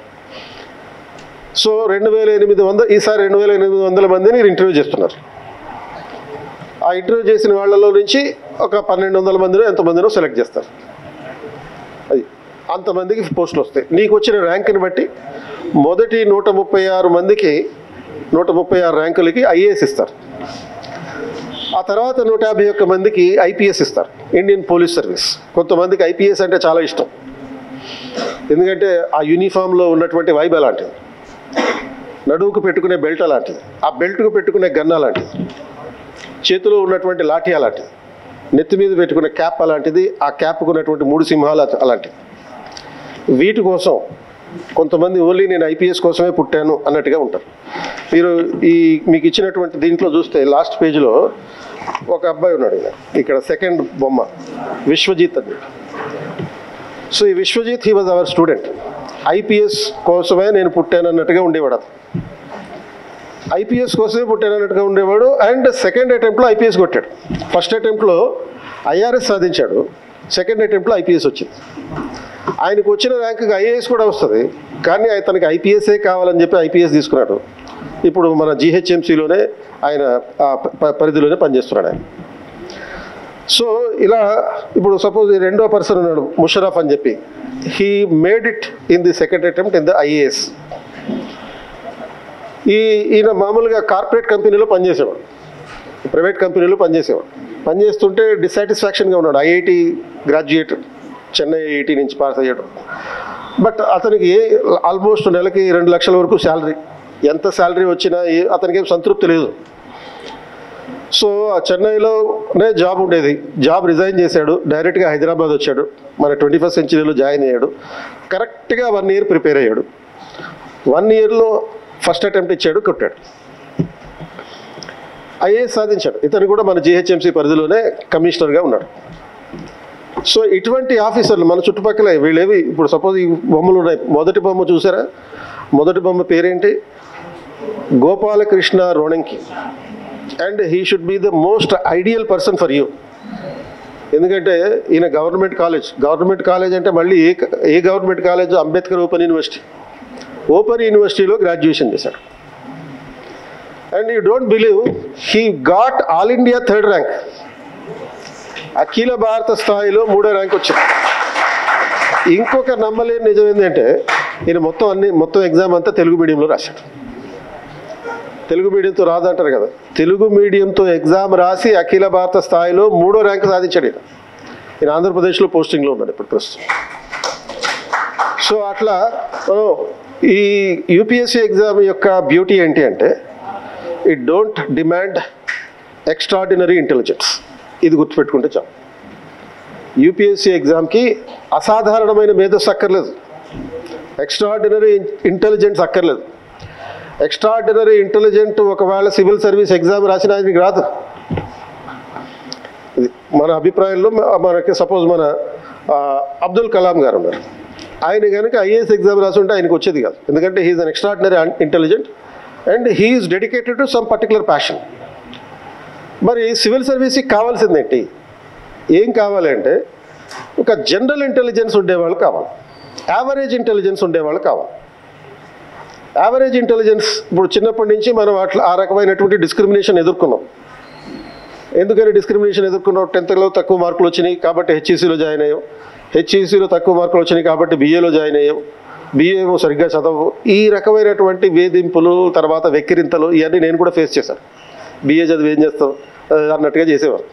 Speaker 5: సో రెండు వేల ఎనిమిది వందల ఈసారి రెండు వేల ఎనిమిది వందల మందిని ఇంటర్వ్యూ చేస్తున్నారు. ఆ ఇంటర్వ్యూ చేసిన వాళ్ళలో నుంచి ఒక పన్నెండు వందల మందినో ఎంతమందినో సెలెక్ట్ చేస్తారు. అది అంతమందికి పోస్టులు వస్తాయి. నీకు వచ్చిన ర్యాంకుని బట్టి మొదటి నూట ముప్పై ఆరు మందికి నూట ముప్పై ఆరు ర్యాంకులకి ఐఏఎస్ ఇస్తారు. ఆ తర్వాత నూట యాభై ఒక్క మందికి ఐపీఎస్ ఇస్తారు, ఇండియన్ పోలీస్ సర్వీస్. కొంతమందికి ఐపీఎస్ అంటే చాలా ఇష్టం, ఎందుకంటే ఆ యూనిఫామ్లో ఉన్నటువంటి వైబ్ అలాంటిది, నడువుకు పెట్టుకునే బెల్ట్ అలాంటిది, ఆ బెల్ట్కు పెట్టుకునే గన్ అలాంటిది, చేతిలో ఉన్నటువంటి లాఠీ అలాంటిది, నెత్తి మీద పెట్టుకునే క్యాప్ అలాంటిది, ఆ క్యాప్కు ఉన్నటువంటి మూడు సింహాలు అలాంటివి. వీటి కోసం కొంతమంది ఓన్లీ నేను ఐపీఎస్ కోసమే పుట్టాను అన్నట్టుగా ఉంటారు. మీరు ఈ మీకు ఇచ్చినటువంటి దీంట్లో చూస్తే లాస్ట్ పేజీలో ఒక అబ్బాయి ఉన్నాడు, ఇక్కడ సెకండ్ బొమ్మ విశ్వజిత్ అని. సో ఈ Vishwajit he was our student. IPS కోసమే నేను పుట్టాను అన్నట్టుగా ఉండేవాడు. అతను ఐపీఎస్ కోసమే పుట్టాను అన్నట్టుగా ఉండేవాడు. అండ్ సెకండ్ అటెంప్ట్లో ఐపీఎస్ కొట్టాడు. ఫస్ట్ అటెంప్ట్లో ఐఆర్ఎస్ సాధించాడు, సెకండ్ అటెంప్ట్లో ఐపీఎస్ వచ్చింది. ఆయనకు వచ్చిన ర్యాంకుకి ఐఏఎస్ కూడా వస్తుంది, కానీ తనకి ఐపీఎస్ఏ కావాలని చెప్పి ఐపీఎస్ తీసుకున్నాడు. ఇప్పుడు మన జీహెచ్ఎంసీలోనే ఆయన పరిధిలోనే పనిచేస్తున్నాడు ఆయన. సో ఇలా ఇప్పుడు సపోజ్ రెండో పర్సన్ ఉన్నాడు ముషరఫ్ అని చెప్పి, he made it in the second attempt in the IAS. ఈ ఈయన మామూలుగా కార్పొరేట్ కంపెనీలో పనిచేసేవాడు, ప్రైవేట్ కంపెనీలో పనిచేసేవాడు. పనిచేస్తుంటే డిస్సాటిస్ఫాక్షన్గా ఉన్నాడు. ఐఐటి గ్రాడ్యుయేట్, చెన్నై ఐఐటి నుంచి పాస్ అయ్యాడు. బట్ అతనికి ఏ ఆల్మోస్ట్ నెలకి రెండు లక్షల వరకు శాలరీ, ఎంత శాలరీ వచ్చినా ఏ అతనికి ఏం సంతృప్తి లేదు. సో ఆ చెన్నైలోనే జాబ్ ఉండేది, జాబ్ రిజైన్ చేశాడు, డైరెక్ట్గా హైదరాబాద్ వచ్చాడు, మన ట్వంటీ ఫస్ట్ సెంచరీలో జాయిన్ అయ్యాడు. కరెక్ట్గా వన్ ఇయర్ ప్రిపేర్ అయ్యాడు. వన్ ఇయర్లో ఫస్ట్ అటెంప్ట్ ఇచ్చాడు, కొట్టాడు, ఐఏఎస్ సాధించాడు. ఇతను కూడా మన జీహెచ్ఎంసీ పరిధిలోనే కమిషనర్గా ఉన్నాడు. సో ఇటువంటి ఆఫీసర్లు మన చుట్టుపక్కల వీళ్ళేవి ఇప్పుడు సపోజ్ ఈ బొమ్మలు ఉన్నాయి. మొదటి బొమ్మ చూసారా, మొదటి బొమ్మ పేరేంటి, Gopalakrishna Ronanki. And he should be the most ideal person for you. ఎందుకంటే ఈయన గవర్నమెంట్ కాలేజ్, గవర్నమెంట్ కాలేజ్ అంటే మళ్ళీ ఏ ఏ government college, Ambedkar open university, open యూనివర్సిటీలో గ్రాడ్యుయేషన్ చేశాడు. And you don't believe, he got all India third rank, అఖిల భారత స్థాయిలో మూడో ర్యాంక్ వచ్చింది. ఇంకొక నమ్మలేని నిజం ఏంటంటే ఈయన మొత్తం అన్ని మొత్తం ఎగ్జామ్ అంతా తెలుగు మీడియంలో రాశాడు. తెలుగు మీడియంతో రాదంటారు కదా, తెలుగు మీడియంతో ఎగ్జామ్ రాసి అఖిల భారత స్థాయిలో మూడో ర్యాంక్ సాధించాడు ఈయన. ఈయన ఆంధ్రప్రదేశ్లో పోస్టింగ్లో ఉన్నాడు ఇప్పుడు ప్రస్తుతం. సో అట్లా ఈ యూపీఎస్సీ ఎగ్జామ్ యొక్క బ్యూటీ ఏంటి అంటే it don't demand extraordinary intelligence. ఇది గుర్తుపెట్టుకుంటే చాలు. యూపీఎస్సీ ఎగ్జామ్కి అసాధారణమైన మేధస్సు అక్కర్లేదు, ఎక్స్ట్రాడినరీ ఇంటెలిజెన్స్ అక్కర్లేదు. ఎక్స్ట్రాడినరీ ఇంటెలిజెంట్ ఒకవేళ సివిల్ సర్వీస్ ఎగ్జామ్ రాసిన ఆయనకి రాదు. ఇది మన అభిప్రాయంలో మనకి సపోజ్ మన అబ్దుల్ కలాం గారు ఉన్నారు. ఆయన కనుక ఐఏఎస్ ఎగ్జామ్ రాసి ఉంటే ఆయనకు వచ్చేది కాదు. ఎందుకంటే he is an extraordinary intelligent and he is dedicated to some particular passion. మరి సివిల్ సర్వీస్కి కావాల్సిందేంటి? ఏం కావాలంటే ఒక జనరల్ ఇంటెలిజెన్స్ ఉండేవాళ్ళు కావాలి, యావరేజ్ ఇంటెలిజెన్స్ ఉండేవాళ్ళు కావాలి. యావరేజ్ ఇంటెలిజెన్స్ ఇప్పుడు చిన్నప్పటి నుంచి మనం అట్లా ఆ రకమైనటువంటి డిస్క్రిమినేషన్ ఎదుర్కొన్నాం. ఎందుకని డిస్క్రిమినేషన్ ఎదుర్కొన్నాం? టెన్త్లో తక్కువ మార్కులు వచ్చినాయి కాబట్టి హెచ్ఈసీలో జాయిన్ అయ్యాం, హెచ్ఈసీలో తక్కువ మార్కులు వచ్చినాయి కాబట్టి బీఏలో జాయిన్ అయ్యాం, బీఏమో సరిగ్గా చదవు. ఈ రకమైనటువంటి వేధింపులు, తర్వాత వెక్కిరింతలు ఇవన్నీ నేను కూడా ఫేస్ చేశాను. బీఏ చదివి ఏం చేస్తావు అన్నట్టుగా చేసేవారు.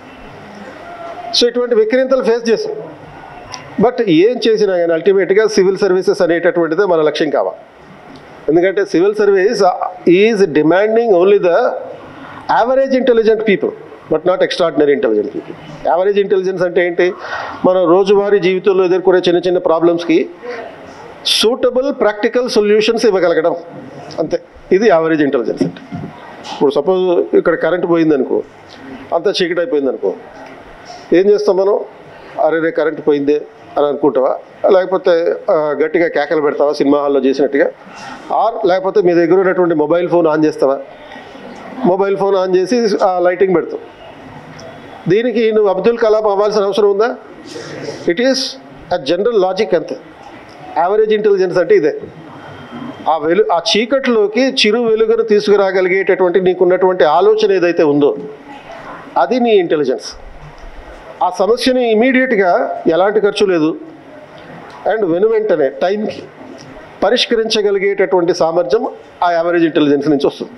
Speaker 5: సో ఇటువంటి వెక్కిరింతలు ఫేస్ చేసాం. బట్ ఏం చేసినా కానీ అల్టిమేట్గా సివిల్ సర్వీసెస్ అనేటటువంటిదే మన లక్ష్యం కావాలి. ఎందుకంటే civil service is demanding only the average intelligent people but not extraordinary intelligent people. Average intelligence అంటే ఏంటి? మనం రోజువారీ జీవితంలో ఎదుర్కొనే చిన్న చిన్న ప్రాబ్లమ్స్కి సూటబుల్ ప్రాక్టికల్ సొల్యూషన్స్ ఇవ్వగలగడం, అంతే. ఇది యావరేజ్ ఇంటెలిజెన్స్ అంటే. ఇప్పుడు సపోజ్ ఇక్కడ కరెంట్ పోయిందనుకో, అంతా చీకటి అయిపోయిందనుకో, ఏం చేస్తాం మనం? అరే రే కరెంట్ పోయిందే అని అనుకుంటావా? లేకపోతే గట్టిగా కేకలు పెడతావా సినిమా హాల్లో చేసినట్టుగా? ఆర్ లేకపోతే మీ దగ్గర ఉన్నటువంటి మొబైల్ ఫోన్ ఆన్ చేస్తావా? మొబైల్ ఫోన్ ఆన్ చేసి ఆ లైటింగ్ పెడతావు. దీనికి నువ్వు అబ్దుల్ కలాం అవ్వాల్సిన అవసరం ఉందా? It is a general logic అంతే. యావరేజ్ ఇంటెలిజెన్స్ అంటే ఇదే. ఆ వెలు ఆ చీకట్లోకి చిరు వెలుగును తీసుకురాగలిగేటటువంటి నీకున్నటువంటి ఆలోచన ఏదైతే ఉందో అది నీ ఇంటెలిజెన్స్. ఆ సమస్యని ఇమీడియట్గా ఎలాంటి ఖర్చు లేదు అండ్ వెను వెంటనే టైంకి పరిష్కరించగలిగేటటువంటి సామర్థ్యం ఆ యావరేజ్ ఇంటెలిజెన్స్ నుంచి వస్తుంది.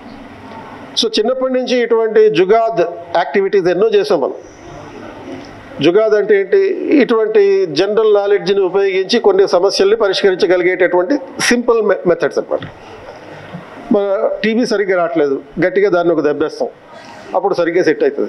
Speaker 5: సో చిన్నప్పటి నుంచి ఇటువంటి జుగాద్ యాక్టివిటీస్ ఎన్నో చేసాం మనం. జుగాద్ అంటే ఏంటి? ఇటువంటి జనరల్ నాలెడ్జ్ని ఉపయోగించి కొన్ని సమస్యల్ని పరిష్కరించగలిగేటటువంటి సింపుల్ మెథడ్స్ అనమాట. మన టీవీ సరిగ్గా రావట్లేదు, గట్టిగా దాన్ని ఒక దెబ్బేస్తాం, అప్పుడు సరిగ్గా సెట్ అవుతుంది.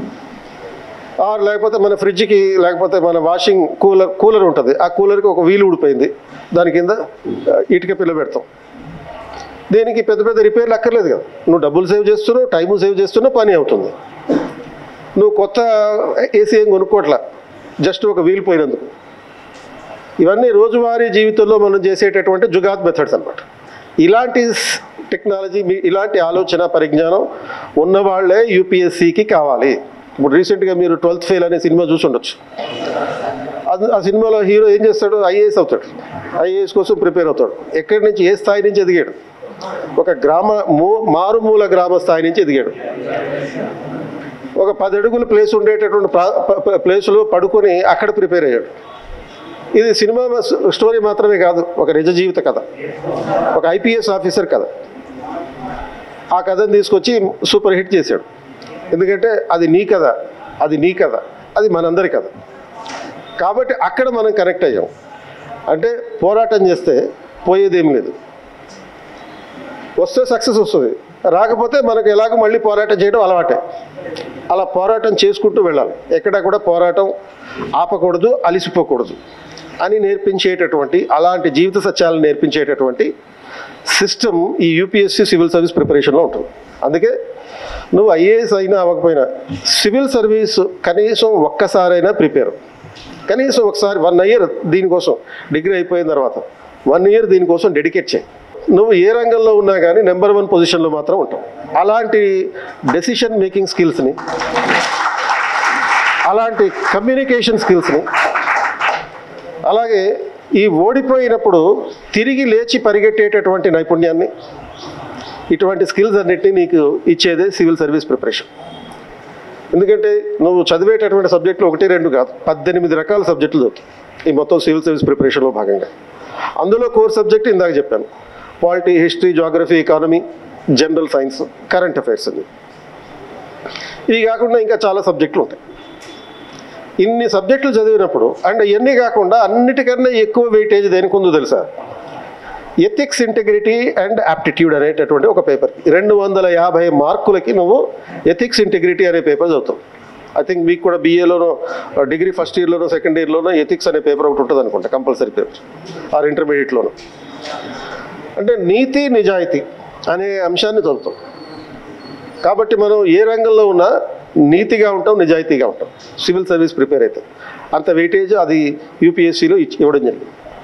Speaker 5: ఆర్ లేకపోతే మన ఫ్రిడ్జ్కి లేకపోతే మన వాషింగ్ కూలర్ కూలర్ ఉంటుంది, ఆ కూలర్కి ఒక వీలు ఊడిపోయింది, దాని కింద ఇటుక పిల్ల పెడతాం. దీనికి పెద్ద పెద్ద రిపేర్లు అక్కర్లేదు కదా, నువ్వు డబ్బులు సేవ్ చేస్తున్నావు, టైము సేవ్ చేస్తున్నావు, పని అవుతుంది. నువ్వు కొత్త ఏసీ ఏం కొనుక్కోట్లా, జస్ట్ ఒక వీల్ పోయినందుకు. ఇవన్నీ రోజువారీ జీవితంలో మనం చేసేటటువంటి జుగాద్ మెథడ్స్ అనమాట. ఇలాంటి టెక్నాలజీ, ఇలాంటి ఆలోచన పరిజ్ఞానం ఉన్నవాళ్లే యూపీఎస్సీకి కావాలి. ఇప్పుడు రీసెంట్గా మీరు ట్వెల్త్ ఫెయిల్ అనే సినిమా చూసి ఉండొచ్చు. అది ఆ సినిమాలో హీరో ఏం చేస్తాడు? ఐఏఎస్ అవుతాడు. ఐఏఎస్ కోసం ప్రిపేర్ అవుతాడు. ఎక్కడి నుంచి, ఏ స్థాయి నుంచి ఎదిగాడు? ఒక గ్రామ మూ మారుమూల గ్రామ స్థాయి నుంచి ఎదిగాడు. ఒక పది అడుగుల ప్లేస్ ఉండేటటువంటి ప్లేసులో పడుకొని అక్కడ ప్రిపేర్ అయ్యాడు. ఇది సినిమా స్టోరీ మాత్రమే కాదు, ఒక నిజ జీవిత కథ, ఒక ఐపీఎస్ ఆఫీసర్ కథ. ఆ కథను తీసుకొచ్చి సూపర్ హిట్ చేశాడు. ఎందుకంటే అది నీ కథ, అది నీ కథ, అది మనందరి కథ. కాబట్టి అక్కడ మనం కనెక్ట్ అయ్యాం. అంటే పోరాటం చేస్తే పోయేదేం లేదు, వస్తే సక్సెస్ వస్తుంది, రాకపోతే మనకు ఎలాగో మళ్ళీ పోరాటం చేయడం అలవాటే. అలా పోరాటం చేసుకుంటూ వెళ్ళాలి. ఎక్కడ కూడా పోరాటం ఆపకూడదు, అలిసిపోకూడదు అని నేర్పించేటటువంటి, అలాంటి జీవిత సత్యాలను నేర్పించేటటువంటి సిస్టమ్ ఈ యూపీఎస్సీ సివిల్ సర్వీస్ ప్రిపరేషన్లో ఉంటుంది. అందుకే నువ్వు ఐఏఎస్ అయినా అవ్వకపోయినా సివిల్ సర్వీస్ కనీసం ఒక్కసారైనా ప్రిపేర్, కనీసం ఒకసారి వన్ ఇయర్ దీనికోసం, డిగ్రీ అయిపోయిన తర్వాత వన్ ఇయర్ దీనికోసం డెడికేట్ చేయి. నువ్వు ఏ రంగంలో ఉన్నా కానీ నెంబర్ వన్ పొజిషన్లో మాత్రం ఉంటావు. అలాంటి డెసిషన్ మేకింగ్ స్కిల్స్ని, అలాంటి కమ్యూనికేషన్ స్కిల్స్ని, అలాగే ఈ ఓడిపోయినప్పుడు తిరిగి లేచి పరిగెట్టేటటువంటి నైపుణ్యాన్ని, ఇటువంటి స్కిల్స్ అన్నిటినీ నీకు ఇచ్చేదే సివిల్ సర్వీస్ ప్రిపరేషన్. ఎందుకంటే నువ్వు చదివేటటువంటి సబ్జెక్టులు ఒకటి రెండు కాదు, పద్దెనిమిది రకాల సబ్జెక్టులు చదువుతాయి ఈ మొత్తం సివిల్ సర్వీస్ ప్రిపరేషన్లో భాగంగా. అందులో కోర్ సబ్జెక్ట్ ఇందాక చెప్పాను, polity, history, geography, economy, general science, current affairs అని. ఇవి కాకుండా ఇంకా చాలా సబ్జెక్టులు ఉంటాయి. ఇన్ని సబ్జెక్టులు చదివినప్పుడు అండ్ ఇవన్నీ కాకుండా అన్నిటికన్నా ఎక్కువ వెయిటేజ్ దేనికి ఉందో తెలుసా? ఎథిక్స్, ఇంటెగ్రిటీ అండ్ యాప్టిట్యూడ్ అనేటటువంటి ఒక పేపర్. రెండు వందల యాభై మార్కులకి నువ్వు ఎథిక్స్, ఇంటెగ్రిటీ అనే పేపర్ చదువుతావు. ఐ థింక్ మీకు కూడా బీఏలోనో, డిగ్రీ ఫస్ట్ ఇయర్లోనో, సెకండ్ ఇయర్లోనో ఎథిక్స్ అనే పేపర్ ఒకటి ఉంటుంది అనుకుంటా, కంపల్సరీ పేపర్, ఆర్ ఇంటర్మీడియట్లోనో. అంటే నీతి, నిజాయితీ అనే అంశాన్ని చదువుతాం. కాబట్టి మనం ఏ రంగంలో ఉన్నా నీతిగా ఉంటాం, నిజాయితీగా ఉంటాం సివిల్ సర్వీస్ ప్రిపేర్ అయితే. అంత వెయిటేజ్ అది యూపీఎస్సీలో ఇవ్వడం జరిగింది.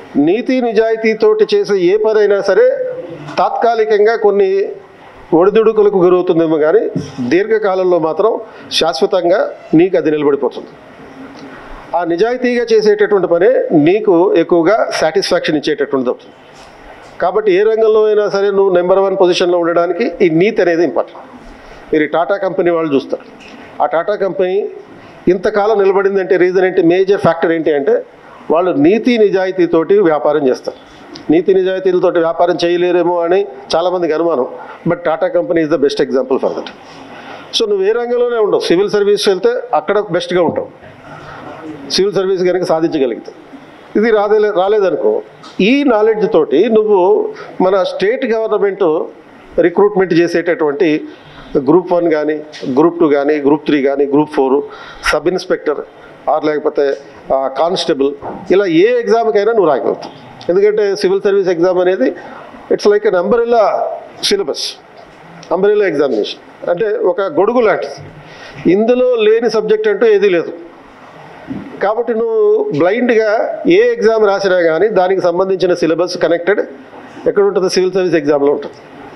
Speaker 5: నీతి నిజాయితీతోటి చేసే ఏ పనైనా సరే తాత్కాలికంగా కొన్ని ఒడిదుడుకులకు గురవుతుందేమో కానీ దీర్ఘకాలంలో మాత్రం శాశ్వతంగా నీకు అది నిలబడిపోతుంది. ఆ నిజాయితీగా చేసేటటువంటి పనే నీకు ఎక్కువగా సాటిస్ఫాక్షన్ ఇచ్చేటటువంటిది అవుతుంది. కాబట్టి ఏ రంగంలో అయినా సరే నువ్వు నెంబర్ వన్ పొజిషన్లో ఉండడానికి ఈ నీతి అనేది ఇంపార్టెంట్. మీరు టాటా కంపెనీ వాళ్ళు చూస్తారు. ఆ టాటా కంపెనీ ఇంతకాలం నిలబడిందంటే రీజన్ ఏంటి, మేజర్ ఫ్యాక్టర్ ఏంటి అంటే వాళ్ళు నీతి నిజాయితీతోటి వ్యాపారం చేస్తారు. నీతి నిజాయితీలతోటి వ్యాపారం చేయలేరేమో అని చాలామందికి అనుమానం, but Tata company is the best example for that. So నువ్వు ఏ రంగంలోనే ఉండవు, సివిల్ సర్వీస్ వెళ్తే అక్కడ బెస్ట్గా ఉంటావు, సివిల్ సర్వీస్ కనుక సాధించగలిగితే. ఇది రాదే రాలేదనుకో, ఈ నాలెడ్జ్ తోటి నువ్వు మన స్టేట్ గవర్నమెంట్ రిక్రూట్మెంట్ చేసేటటువంటి గ్రూప్ వన్ కానీ గ్రూప్ టూ కానీ గ్రూప్ త్రీ కానీ group four sub inspector or లేకపోతే కానిస్టేబుల్ ఇలా ఏ ఎగ్జామ్కైనా నువ్వు రాయగలుగుతావు. ఎందుకంటే సివిల్ సర్వీస్ ఎగ్జామ్ అనేది it's like an umbrella syllabus, umbrella examination అంటే ఒక గొడుగు లాంటిది. ఇందులో లేని సబ్జెక్ట్ అంటూ ఏదీ లేదు. కాబట్టి నువ్వు బ్లైండ్గా ఏ ఎగ్జామ్ రాసినా కానీ దానికి సంబంధించిన సిలబస్ కనెక్టెడ్ ఎక్కడ ఉంటుంది, సివిల్ సర్వీస్ ఎగ్జామ్లో ఉంటుంది.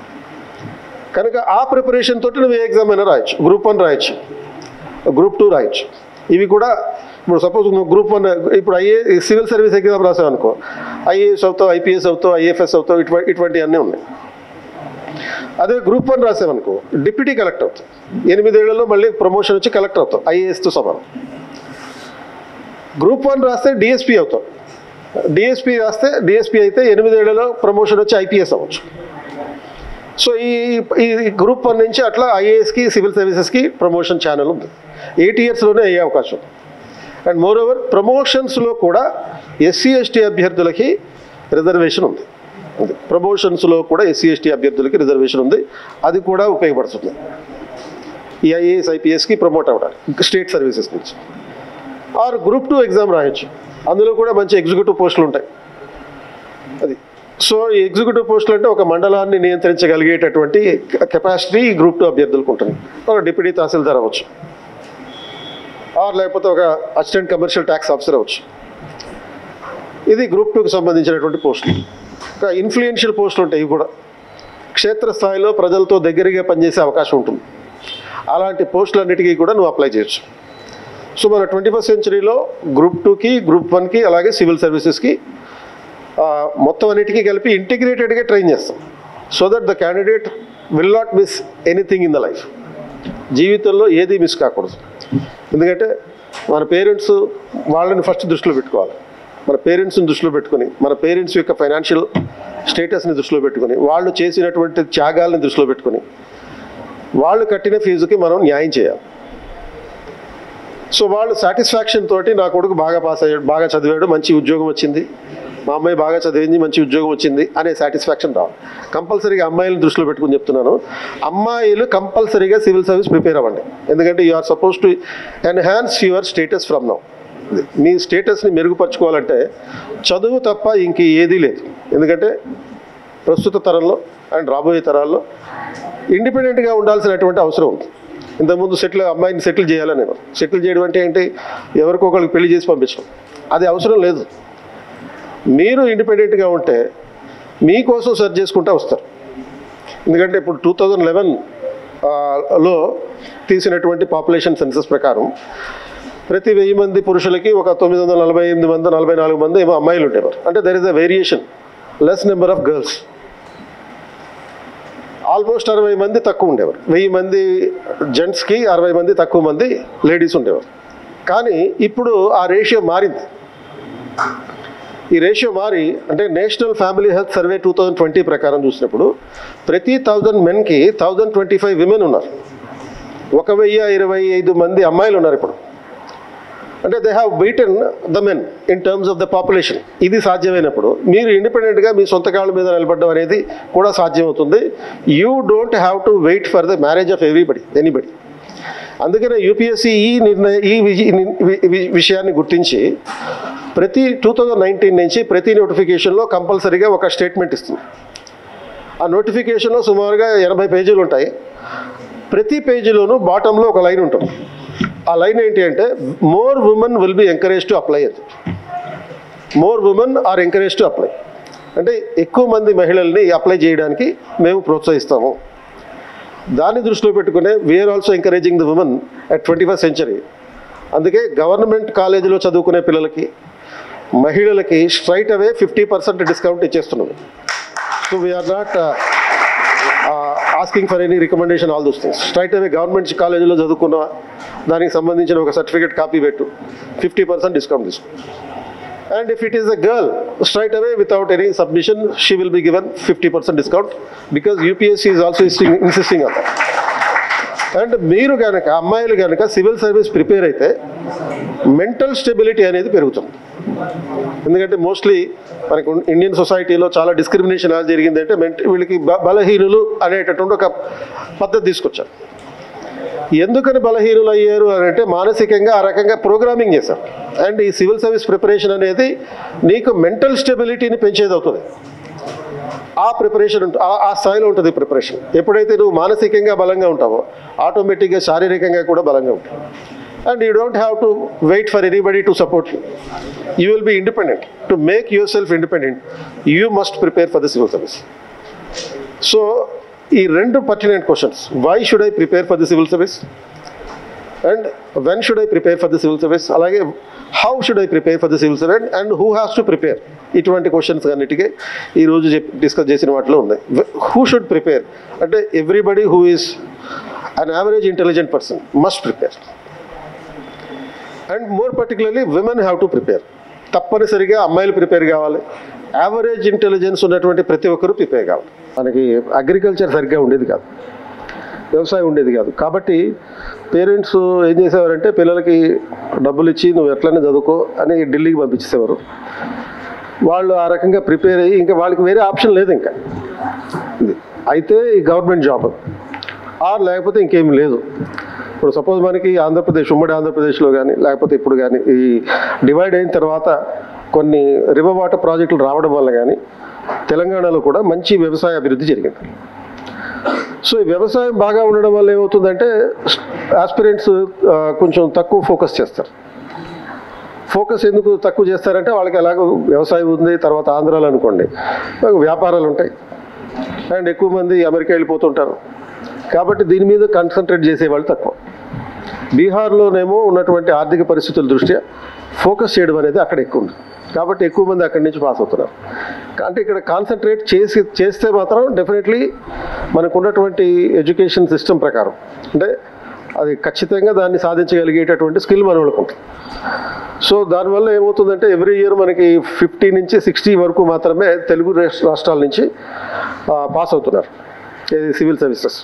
Speaker 5: కనుక ఆ ప్రిపరేషన్ తోటి నువ్వు ఏ ఎగ్జామ్ అయినా రాయొచ్చు. గ్రూప్ వన్ రాయొచ్చు, గ్రూప్ టూ రాయొచ్చు. ఇవి కూడా ఇప్పుడు సపోజ్ నువ్వు గ్రూప్ వన్ ఇప్పుడు ఐఏ సివిల్ సర్వీస్ ఎగ్జామ్ రాసావు అనుకో, ఐఏఎస్ అవుతావు, ఐపీఎస్ అవుతావు, ఐఎఫ్ఎస్ అవుతావు, ఇటువంటి ఇటువంటివన్నీ ఉన్నాయి. అదే గ్రూప్ వన్ రాసావనుకో డిప్యూటీ కలెక్టర్ అవుతావు, ఎనిమిదేళ్లలో మళ్ళీ ప్రమోషన్ వచ్చి కలెక్టర్ అవుతావు, ఐఏఎస్తో సమానం. గ్రూప్ వన్ రాస్తే డిఎస్పీ అవుతావు, డిఎస్పీ రాస్తే డిఎస్పీ అయితే ఎనిమిదేళ్లలో ప్రమోషన్ వచ్చి ఐపీఎస్ అవ్వచ్చు. సో ఈ ఈ గ్రూప్ వన్ నుంచి అట్లా ఐఏఎస్కి సివిల్ సర్వీసెస్కి ప్రమోషన్ ఛానల్ ఉంది. ఎయిట్ ఇయర్స్లోనే అయ్యే అవకాశం. అండ్ మోర్ ఓవర్ ప్రమోషన్స్లో కూడా ఎస్సీ ఎస్టీ అభ్యర్థులకి రిజర్వేషన్ ఉంది. ప్రమోషన్స్లో కూడా ఎస్సీ ఎస్టీ అభ్యర్థులకి రిజర్వేషన్ ఉంది. అది కూడా ఉపయోగపడుతుంది ఈ ఐఏఎస్ ఐపీఎస్కి ప్రమోట్ అవ్వడానికి స్టేట్ సర్వీసెస్ నుంచి. ఆర్ గ్రూప్ టూ ఎగ్జామ్ రాయొచ్చు, అందులో కూడా మంచి ఎగ్జిక్యూటివ్ పోస్టులు ఉంటాయి. అది సో ఈ ఎగ్జిక్యూటివ్ పోస్టులు అంటే ఒక మండలాన్ని నియంత్రించగలిగేటటువంటి కెపాసిటీ గ్రూప్ టూ అభ్యర్థులకు ఉంటుంది. ఒక డిప్యూటీ తహసీల్దార్ అవ్వచ్చు, ఆర్ లేకపోతే ఒక అసిస్టెంట్ కమర్షియల్ ట్యాక్స్ ఆఫీసర్ అవ్వచ్చు. ఇది గ్రూప్ టూకి సంబంధించినటువంటి పోస్టులు. ఇంకా ఇన్ఫ్లుయెన్షియల్ పోస్టులు ఉంటాయి. ఇవి కూడా క్షేత్రస్థాయిలో ప్రజలతో దగ్గరగా పనిచేసే అవకాశం ఉంటుంది. అలాంటి పోస్టులన్నిటికీ కూడా నువ్వు అప్లై చేయొచ్చు. సో మన ట్వంటీ ఫస్ట్ సెంచరీలో గ్రూప్ టూకి గ్రూప్ వన్కి అలాగే సివిల్ సర్వీసెస్కి మొత్తం అన్నిటికీ కలిపి ఇంటిగ్రేటెడ్గా ట్రైన్ చేస్తాం. So that the candidate will not miss anything in the life. జీవితంలో ఏది మిస్ కాకూడదు. ఎందుకంటే మన పేరెంట్స్ వాళ్ళని ఫస్ట్ దృష్టిలో పెట్టుకోవాలి. మన పేరెంట్స్ని దృష్టిలో పెట్టుకుని, మన పేరెంట్స్ యొక్క ఫైనాన్షియల్ స్టేటస్ని దృష్టిలో పెట్టుకుని, వాళ్ళు చేసినటువంటి త్యాగాల్ని దృష్టిలో పెట్టుకుని, వాళ్ళు కట్టిన ఫీజుకి మనం న్యాయం చేయాలి. సో వాళ్ళు సాటిస్ఫాక్షన్ తోటి నా కొడుకు బాగా పాస్ అయ్యాడు, బాగా చదివాడు, మంచి ఉద్యోగం వచ్చింది, మా అమ్మాయి బాగా చదివింది, మంచి ఉద్యోగం వచ్చింది అనే సాటిస్ఫాక్షన్ రావాలి. కంపల్సరీగా అమ్మాయిలను దృష్టిలో పెట్టుకుని చెప్తున్నాను, అమ్మాయిలు కంపల్సరీగా సివిల్ సర్వీస్ ప్రిపేర్ అవ్వండి. ఎందుకంటే you are supposed to enhance your status from now. మీ స్టేటస్ని మెరుగుపరచుకోవాలంటే చదువు తప్ప ఇంక ఏదీ లేదు. ఎందుకంటే ప్రస్తుత తరంలో అండ్ రాబోయే తరాల్లో ఇండిపెండెంట్గా ఉండాల్సినటువంటి అవసరం ఉంది. ఇంతకుముందు సెటిల్ అమ్మాయిని సెటిల్ చేయాలని నేను సెటిల్ చేయడం అంటే ఏంటి, ఎవరికొకరికి పెళ్లి చేసి పంపించడం, అది అవసరం లేదు. మీరు ఇండిపెండెంట్గా ఉంటే మీకోసం సెర్చ్ చేసుకుంటూ వస్తారు. ఎందుకంటే ఇప్పుడు టూ థౌజండ్ లెవెన్ లో తీసినటువంటి పాపులేషన్ సెన్సస్ ప్రకారం ప్రతి వెయ్యి మంది పురుషులకి ఒక తొమ్మిది వందల నలభై ఎనిమిది మంది నలభై నాలుగు మంది ఏమో అమ్మాయిలు ఉండేవారు. అంటే there is a variation, less number of girls. Almost అరవై మంది తక్కువ ఉండేవారు. వెయ్యి మంది జెంట్స్కి అరవై మంది తక్కువ మంది లేడీస్ ఉండేవారు. కానీ ఇప్పుడు ఆ రేషియో మారింది. ఈ రేషియో మారి అంటే national family health survey two thousand twenty ప్రకారం చూసినప్పుడు ప్రతి థౌజండ్ మెన్కి థౌజండ్ ట్వంటీ ఫైవ్ విమెన్ ఉన్నారు. ఒక వెయ్యి ఇరవై ఐదు మంది అమ్మాయిలు ఉన్నారు ఇప్పుడు. అంటే they have beaten the men in terms of the population. ఇది సాధ్యమైనప్పుడు మీరు ఇండిపెండెంట్గా మీ సొంత కాళ్ళ మీద నిలబడడం అనేది కూడా సాధ్యమవుతుంది. You don't have to wait for the marriage of everybody anybody. అందుకనే యూపీఎస్సీ ఈ నిర్ణయ ఈ విషయాన్ని గుర్తించి ప్రతి టూ థౌజండ్ నైన్టీన్ నుంచి ప్రతి నోటిఫికేషన్లో కంపల్సరీగా ఒక స్టేట్మెంట్ ఇస్తుంది. ఆ నోటిఫికేషన్లో సుమారుగా ఎనభై పేజీలు ఉంటాయి. ప్రతి పేజీలోనూ బాటంలో ఒక లైన్ ఉంటుంది. ఆ లైన్ ఏంటి అంటే more women will be encourage to apply అది. More women are encourage to apply. అంటే ఎక్కువ మంది మహిళల్ని అప్లై చేయడానికి మేము ప్రోత్సహిస్తాము. దాన్ని దృష్టిలో పెట్టుకునే we are also encouraging the women at twenty first century. అందుకే గవర్నమెంట్ కాలేజీలో చదువుకునే పిల్లలకి, మహిళలకి straight away fifty percent discount ఇచ్చేస్తున్నాం. So we are not asking for any recommendation, all those things. Straight away government కాలేజీలో చదువుకున్న దానికి సంబంధించిన ఒక సర్టిఫికేట్ కాపీ పెట్టు, ఫిఫ్టీ పర్సెంట్ డిస్కౌంట్ తీసుకో. And if it is a girl, straight away without any submission, she will be given fifty percent discount, because U P S C is also insisting on that. And మీరు కనుక అమ్మాయిలు కనుక civil service prepare అయితే mental stability అనేది పెరుగుతుంది. ఎందుకంటే mostly మనకు Indian సొసైటీలో చాలా డిస్క్రిమినేషన్ ఎలా జరిగిందంటే మెంట వీళ్ళకి బలహీనులు అనేటటువంటి ఒక పద్ధతి తీసుకొచ్చారు. ఎందుకని బలహీనులు అయ్యారు అని అంటే మానసికంగా ఆ రకంగా ప్రోగ్రామింగ్ చేశారు. అండ్ ఈ సివిల్ సర్వీస్ ప్రిపరేషన్ అనేది నీకు మెంటల్ స్టెబిలిటీని పెంచేది అవుతుంది. ఆ ప్రిపరేషన్ ఆ స్థాయిలో ఉంటుంది ప్రిపరేషన్. ఎప్పుడైతే నువ్వు మానసికంగా బలంగా ఉంటావో ఆటోమేటిక్గా శారీరకంగా కూడా బలంగా ఉంటావు. And you don't have to wait for anybody to support you. You will be independent. To make yourself independent you must prepare for the civil service. So ఈ రెండు pertinent questions, why should I prepare for the civil service and when should I prepare for the civil service, అలాగే how should I prepare for the civil service and who has to prepare, ఇటువంటి questions అన్నిటికీ ఈరోజు discuss చేసిన వాటిలో ఉన్నాయి. Who should prepare అంటే everybody who is an average intelligent person must prepare. And more particularly women have to prepare. తప్పనిసరిగా అమ్మాయిలు prepare కావాలి. యావరేజ్ ఇంటెలిజెన్స్ ఉన్నటువంటి ప్రతి ఒక్కరూ ప్రిపేర్ కావాలి. మనకి అగ్రికల్చర్ సరిగ్గా ఉండేది కాదు, వ్యవసాయం ఉండేది కాదు. కాబట్టి పేరెంట్స్ ఏం చేసేవారంటే పిల్లలకి డబ్బులు ఇచ్చి నువ్వు ఎట్లనే చదువుకో అని ఢిల్లీకి పంపించేసేవారు. వాళ్ళు ఆ రకంగా ప్రిపేర్ అయ్యి ఇంకా వాళ్ళకి వేరే ఆప్షన్ లేదు. ఇంకా అయితే ఈ గవర్నమెంట్ జాబ్ ఆర్ లేకపోతే ఇంకేం లేదు. ఇప్పుడు సపోజ్ మనకి ఆంధ్రప్రదేశ్, ఉమ్మడి ఆంధ్రప్రదేశ్లో కానీ లేకపోతే ఇప్పుడు కానీ ఈ డివైడ్ అయిన తర్వాత కొన్ని రివర్ వాటర్ ప్రాజెక్టులు రావడం వల్ల కానీ తెలంగాణలో కూడా మంచి వ్యవసాయ అభివృద్ధి జరిగింది. సో ఈ వ్యవసాయం బాగా ఉండడం వల్ల ఏమవుతుందంటే ఆస్పిరెంట్స్ కొంచెం తక్కువ ఫోకస్ చేస్తారు. ఫోకస్ ఎందుకు తక్కువ చేస్తారంటే వాళ్ళకి ఎలాగో వ్యవసాయం ఉంది, తర్వాత ఆంధ్రాలో అనుకోండి వ్యాపారాలు ఉంటాయి అండ్ ఎక్కువ మంది అమెరికా వెళ్ళిపోతుంటారు. కాబట్టి దీని మీద కాన్సన్ట్రేట్ చేసేవాళ్ళు తక్కువ. బీహార్లోనేమో ఉన్నటువంటి ఆర్థిక పరిస్థితుల దృష్ట్యా ఫోకస్ చేయడం అనేది అక్కడ ఎక్కువ ఉంది. కాబట్టి ఎక్కువ మంది అక్కడి నుంచి పాస్ అవుతున్నారు. అంటే ఇక్కడ కాన్సన్ట్రేట్ చేసి చేస్తే మాత్రం డెఫినెట్లీ మనకు ఉన్నటువంటి ఎడ్యుకేషన్ సిస్టమ్ ప్రకారం అంటే అది ఖచ్చితంగా దాన్ని సాధించగలిగేటటువంటి స్కిల్ మన వాళ్ళకు ఉంటుంది. సో దానివల్ల ఏమవుతుందంటే ఎవ్రీ ఇయర్ మనకి ఫిఫ్టీ నుంచి సిక్స్టీ వరకు మాత్రమే తెలుగు రాష్ట్రాల నుంచి పాస్ అవుతున్నారు సివిల్ సర్వీసెస్.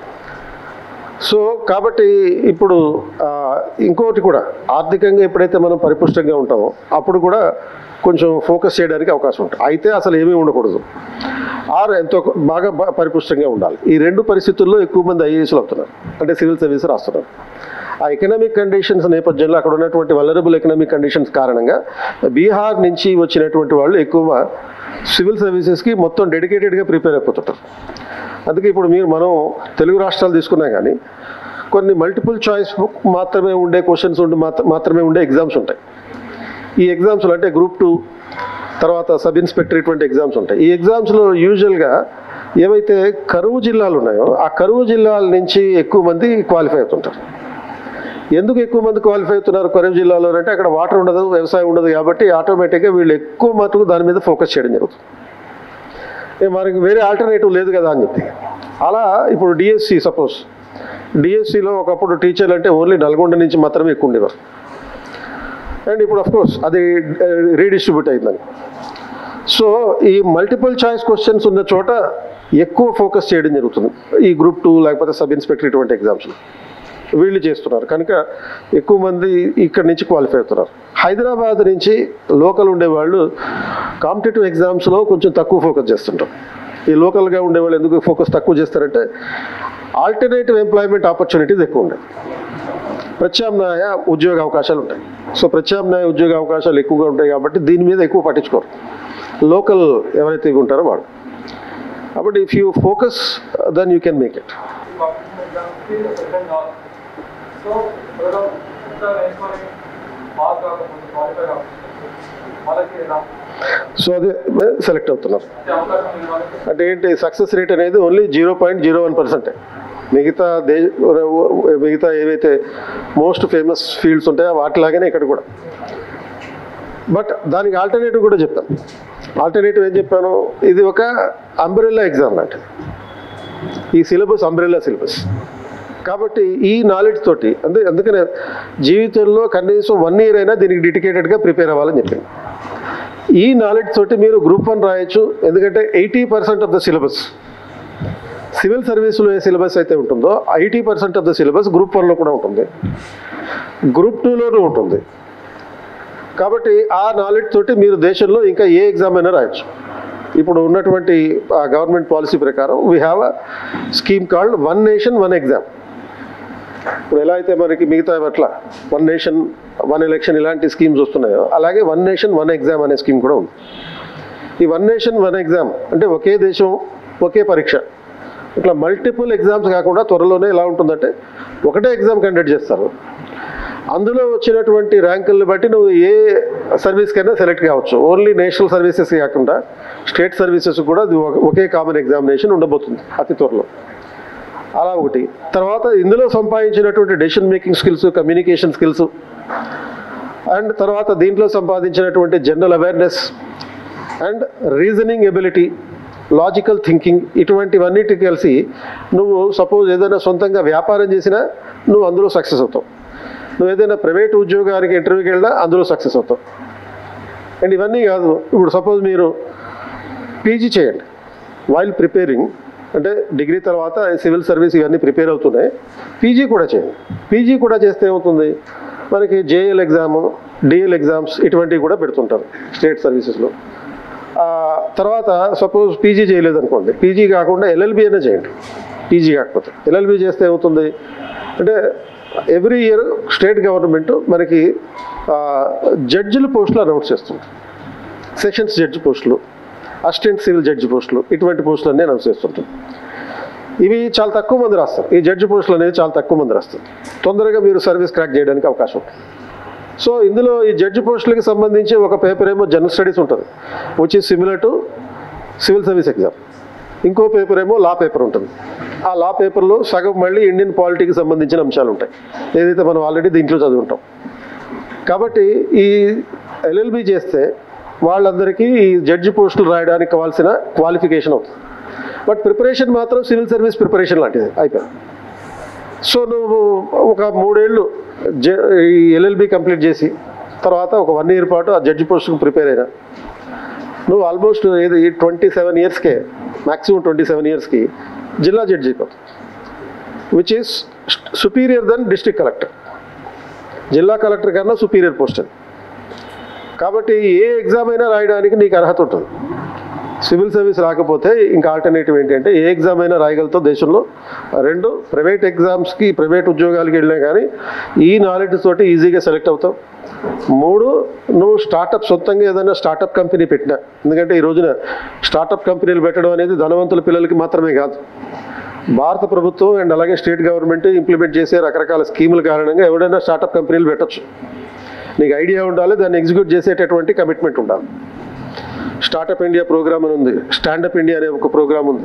Speaker 5: సో కాబట్టి ఇప్పుడు ఇంకోటి కూడా ఆర్థికంగా ఎప్పుడైతే మనం పరిపుష్టంగా ఉంటామో అప్పుడు కూడా కొంచెం ఫోకస్ చేయడానికి అవకాశం ఉంటుంది. అయితే అసలు ఏమీ ఉండకూడదు, ఆర్ ఎంతో బాగా పరిపుష్టంగా ఉండాలి. ఈ రెండు పరిస్థితుల్లో ఎక్కువ మంది ఐఏఎస్లు అవుతున్నారు, అంటే సివిల్ సర్వీస్ రాస్తున్నారు. ఆ ఎకనామిక్ కండిషన్స్ నేపథ్యంలో అక్కడ ఉన్నటువంటి వలరబుల్ ఎకనామిక్ కండిషన్స్ కారణంగా బీహార్ నుంచి వచ్చినటువంటి వాళ్ళు ఎక్కువ సివిల్ సర్వీసెస్కి మొత్తం డెడికేటెడ్గా ప్రిపేర్ అయిపోతుంటారు. అందుకే ఇప్పుడు మీరు మనం తెలుగు రాష్ట్రాలు తీసుకున్నా కానీ కొన్ని మల్టిపుల్ చాయిస్ మాత్రమే ఉండే క్వశ్చన్స్ ఉండి మాత్రమే ఉండే ఎగ్జామ్స్ ఉంటాయి. ఈ ఎగ్జామ్స్లో అంటే గ్రూప్ టూ తర్వాత సబ్ ఇన్స్పెక్టర్ ఇటువంటి ఎగ్జామ్స్ ఉంటాయి. ఈ ఎగ్జామ్స్లో యూజువల్గా ఏవైతే కరువు జిల్లాలు ఉన్నాయో ఆ కరువు జిల్లాల నుంచి ఎక్కువ మంది క్వాలిఫై అవుతుంటారు. ఎందుకు ఎక్కువ మంది క్వాలిఫై అవుతున్నారు కరువు జిల్లాలో అంటే అక్కడ వాటర్ ఉండదు, వ్యవసాయం ఉండదు. కాబట్టి ఆటోమేటిక్గా వీళ్ళు ఎక్కువ మటుకు దాని మీద ఫోకస్ చేయడం జరుగుతుంది. మనకి వేరే ఆల్టర్నేటివ్ లేదు కదా అని చెప్పి అలా ఇప్పుడు డిఎస్సి సపోజ్ డిఎస్సిలో ఒకప్పుడు టీచర్లు అంటే ఓన్లీ నల్గొండ నుంచి మాత్రమే ఎక్కువ ఉండేవారు. అండ్ ఇప్పుడు అఫ్కోర్స్ అది రీడిస్ట్రిబ్యూట్ అయిందని. సో ఈ మల్టిపుల్ చాయిస్ క్వశ్చన్స్ ఉన్న చోట ఎక్కువ ఫోకస్ చేయడం జరుగుతుంది ఈ గ్రూప్ టూ లేకపోతే సబ్ ఇన్స్పెక్టర్ ఇటువంటి ఎగ్జామ్స్లో వీళ్ళు చేస్తున్నారు. కనుక ఎక్కువ మంది ఇక్కడి నుంచి క్వాలిఫై అవుతున్నారు. హైదరాబాద్ నుంచి లోకల్ ఉండేవాళ్ళు కాంపిటేటివ్ ఎగ్జామ్స్లో కొంచెం తక్కువ ఫోకస్ చేస్తుంటారు. ఈ లోకల్గా ఉండేవాళ్ళు ఎందుకు ఫోకస్ తక్కువ చేస్తారంటే ఆల్టర్నేటివ్ ఎంప్లాయ్మెంట్ ఆపర్చునిటీస్ ఎక్కువ ఉంటాయి, ప్రత్యామ్నాయ ఉద్యోగ అవకాశాలు ఉంటాయి. సో ప్రత్యామ్నాయ ఉద్యోగ అవకాశాలు ఎక్కువగా ఉంటాయి కాబట్టి దీని మీద ఎక్కువ పట్టించుకోరు లోకల్ ఎవరైతే ఉంటారో వాళ్ళు. కాబట్టి if you focus then you can make it.
Speaker 6: So,
Speaker 5: so అదే సెలెక్ట్ అవుతున్నారు. అంటే ఏంటి సక్సెస్ రేట్ అనేది only zero point zero one పర్సెంటే. మిగతా దే మిగతా ఏవైతే మోస్ట్ ఫేమస్ ఫీల్డ్స్ ఉంటాయో వాటిలాగానే ఇక్కడ కూడా. బట్ దానికి ఆల్టర్నేటివ్ కూడా చెప్పాను. ఆల్టర్నేటివ్ ఏం చెప్పాను, ఇది ఒక అంబ్రెల్లా ఎగ్జామ్ లాంటిది. ఈ సిలబస్ అంబ్రెల్లా సిలబస్ కాబట్టి ఈ నాలెడ్జ్ తోటి అంటే అందుకనే జీవితంలో కనీసం వన్ ఇయర్ అయినా దీనికి డెడికేటెడ్గా ప్రిపేర్ అవ్వాలని చెప్పింది. ఈ నాలెడ్జ్ తోటి మీరు గ్రూప్ వన్ రాయొచ్చు. ఎందుకంటే eighty percent of the syllabus civil సర్వీస్లో ఏ సిలబస్ అయితే ఉంటుందో eighty percent of the syllabus group వన్లో కూడా ఉంటుంది, గ్రూప్ టూలోనూ ఉంటుంది. కాబట్టి ఆ నాలెడ్జ్ తోటి మీరు దేశంలో ఇంకా ఏ ఎగ్జామ్ అయినా రాయొచ్చు. ఇప్పుడు ఉన్నటువంటి గవర్నమెంట్ పాలసీ ప్రకారం we have a scheme called one nation one exam. ఇప్పుడు ఎలా అయితే మనకి మిగతా అట్లా వన్ నేషన్ వన్ ఎలక్షన్ ఇలాంటి స్కీమ్స్ వస్తున్నాయో అలాగే వన్ నేషన్ వన్ ఎగ్జామ్ అనే స్కీమ్ కూడా ఉంది. ఈ వన్ నేషన్ వన్ ఎగ్జామ్ అంటే ఒకే దేశం ఒకే పరీక్ష, ఇట్లా మల్టిపుల్ ఎగ్జామ్స్ కాకుండా త్వరలోనే ఎలా ఉంటుందంటే ఒకటే ఎగ్జామ్ కండక్ట్ చేస్తారు. అందులో వచ్చినటువంటి ర్యాంకులను బట్టి నువ్వు ఏ సర్వీస్కైనా సెలెక్ట్ కావచ్చు. ఓన్లీ నేషనల్ సర్వీసెస్ కాకుండా స్టేట్ సర్వీసెస్ కూడా ఒకే కామన్ ఎగ్జామినేషన్ ఉండబోతుంది అతి త్వరలో. అలా ఒకటి. తర్వాత ఇందులో సంపాదించినటువంటి decision making skills, communication skills and తర్వాత దీంట్లో సంపాదించినటువంటి general awareness and reasoning ability, logical thinking, ఇటువంటివన్నిటి కలిసి నువ్వు సపోజ్ ఏదైనా సొంతంగా వ్యాపారం చేసినా నువ్వు అందులో సక్సెస్ అవుతావు. నువ్వు ఏదైనా ప్రైవేట్ ఉద్యోగానికి ఇంటర్వ్యూకి వెళ్ళినా అందులో సక్సెస్ అవుతావు. అండ్ ఇవన్నీ కాదు, ఇప్పుడు సపోజ్ మీరు పీజీ చేయండి వైల్ ప్రిపేరింగ్, అంటే డిగ్రీ తర్వాత సివిల్ సర్వీస్ ఇవన్నీ ప్రిపేర్ అవుతున్నాయి, పీజీ కూడా చేయండి. పీజీ కూడా చేస్తే ఏమవుతుంది, మనకి జేఎల్ ఎగ్జామ్, డిఎల్ ఎగ్జామ్స్ ఇటువంటివి కూడా పెడుతుంటారు స్టేట్ సర్వీసెస్లో. తర్వాత సపోజ్ పీజీ చేయలేదనుకోండి, పీజీ కాకుండా ఎల్ఎల్బి అయినా చేయండి. పీజీ కాకపోతే ఎల్ఎల్బి చేస్తే ఏమవుతుంది అంటే ఎవ్రీ ఇయర్ స్టేట్ గవర్నమెంట్ మనకి జడ్జిల పోస్టులు అనౌన్స్ చేస్తుంది. సెషన్స్ జడ్జి పోస్టులు, అసిస్టెంట్ సివిల్ జడ్జి పోస్టులు, ఇటువంటి పోస్టులు అన్నీ అనౌన్స్ చేస్తుంటారు. ఇవి చాలా తక్కువ మంది రాస్తారు. ఈ జడ్జి పోస్టులు అనేది చాలా తక్కువ మంది రాస్తారు. తొందరగా మీరు సర్వీస్ క్రాక్ చేయడానికి అవకాశం ఉంటుంది. సో ఇందులో ఈ జడ్జి పోస్టులకి సంబంధించి ఒక పేపర్ ఏమో జనరల్ స్టడీస్ ఉంటుంది, which is similar to civil service exam. ఇంకో పేపర్ ఏమో లా పేపర్ ఉంటుంది. ఆ లా పేపర్లో సగం మళ్ళీ ఇండియన్ పాలిటీకి సంబంధించిన అంశాలు ఉంటాయి, ఏదైతే మనం ఆల్రెడీ దీంట్లో చదువుంటాం. కాబట్టి ఈ ఎల్ఎల్బి చేస్తే వాళ్ళందరికీ ఈ జడ్జి పోస్టులు రాయడానికి కావాల్సిన క్వాలిఫికేషన్ అవుతుంది. బట్ ప్రిపరేషన్ మాత్రం సివిల్ సర్వీస్ ప్రిపరేషన్ లాంటిది అయిపోయింది. సో నువ్వు ఒక మూడేళ్ళు జ ఈ ఎల్ఎల్బి కంప్లీట్ చేసి తర్వాత ఒక వన్ ఇయర్ పాటు ఆ జడ్జి పోస్టుకు ప్రిపేర్ అయినా నువ్వు ఆల్మోస్ట్ ఏది ట్వంటీ సెవెన్ ఇయర్స్కే మ్యాక్సిమం ట్వంటీ సెవెన్ ఇయర్స్కి జిల్లా జడ్జి అయిపోతుంది, which is superior than district collector. జిల్లా కలెక్టర్ కన్నా సుపీరియర్ పోస్ట్ అది. కాబట్టి ఏ ఎగ్జామ్ అయినా రాయడానికి నీకు అర్హత ఉంటుంది. సివిల్ సర్వీస్ రాకపోతే ఇంకా ఆల్టర్నేటివ్ ఏంటంటే ఏ ఎగ్జామ్ అయినా రాయగలుగుతావు దేశంలో. రెండు, ప్రైవేట్ ఎగ్జామ్స్కి ప్రైవేట్ ఉద్యోగాలకి వెళ్ళినా కానీ ఈ నాలెడ్జ్ తోటి ఈజీగా సెలెక్ట్ అవుతావు. మూడు, నువ్వు స్టార్టప్ సొంతంగా ఏదైనా స్టార్టప్ కంపెనీ పెట్టినా, ఎందుకంటే ఈ రోజున స్టార్టప్ కంపెనీలు పెట్టడం అనేది ధనవంతుల పిల్లలకి మాత్రమే కాదు. భారత ప్రభుత్వం అండ్ అలాగే స్టేట్ గవర్నమెంట్ ఇంప్లిమెంట్ చేసే రకరకాల స్కీముల కారణంగా ఎవరైనా స్టార్టప్ కంపెనీలు పెట్టచ్చు. నీకు ఐడియా ఉండాలి, దాన్ని ఎగ్జిక్యూట్ చేసేటటువంటి కమిట్మెంట్ ఉండాలి. స్టార్టప్ ఇండియా ప్రోగ్రామ్ అని ఉంది, స్టాండప్ ఇండియా అనే ఒక ప్రోగ్రామ్ ఉంది,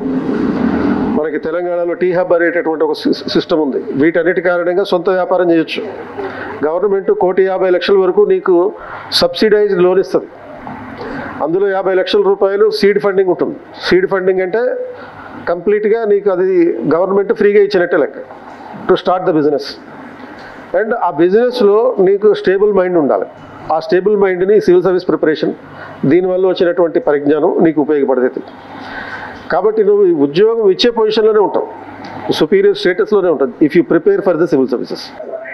Speaker 5: మనకి తెలంగాణలో టీ హబ్ అనేటటువంటి ఒక సిస్టమ్ ఉంది. వీటన్నిటి కారణంగా సొంత వ్యాపారం చేయొచ్చు. గవర్నమెంట్ కోటి యాభై లక్షల వరకు నీకు సబ్సిడైజ్డ్ లోన్ ఇస్తుంది. అందులో యాభై లక్షల రూపాయలు సీడ్ ఫండింగ్ ఉంటుంది. సీడ్ ఫండింగ్ అంటే కంప్లీట్గా నీకు అది గవర్నమెంట్ ఫ్రీగా ఇచ్చినట్టే లెక్క to start the business. And ఆ బిజినెస్లో నీకు స్టేబుల్ మైండ్ ఉండాలి. ఆ స్టేబుల్ మైండ్ని సివిల్ సర్వీస్ ప్రిపరేషన్ దీనివల్ల వచ్చినటువంటి పరిజ్ఞానం నీకు ఉపయోగపడుతుంది. కాబట్టి నువ్వు ఈ ఉద్యోగం ఇచ్చే పొజిషన్లోనే ఉంటావు, సుపీరియర్ స్టేటస్లోనే ఉంటుంది if you prepare for the civil services.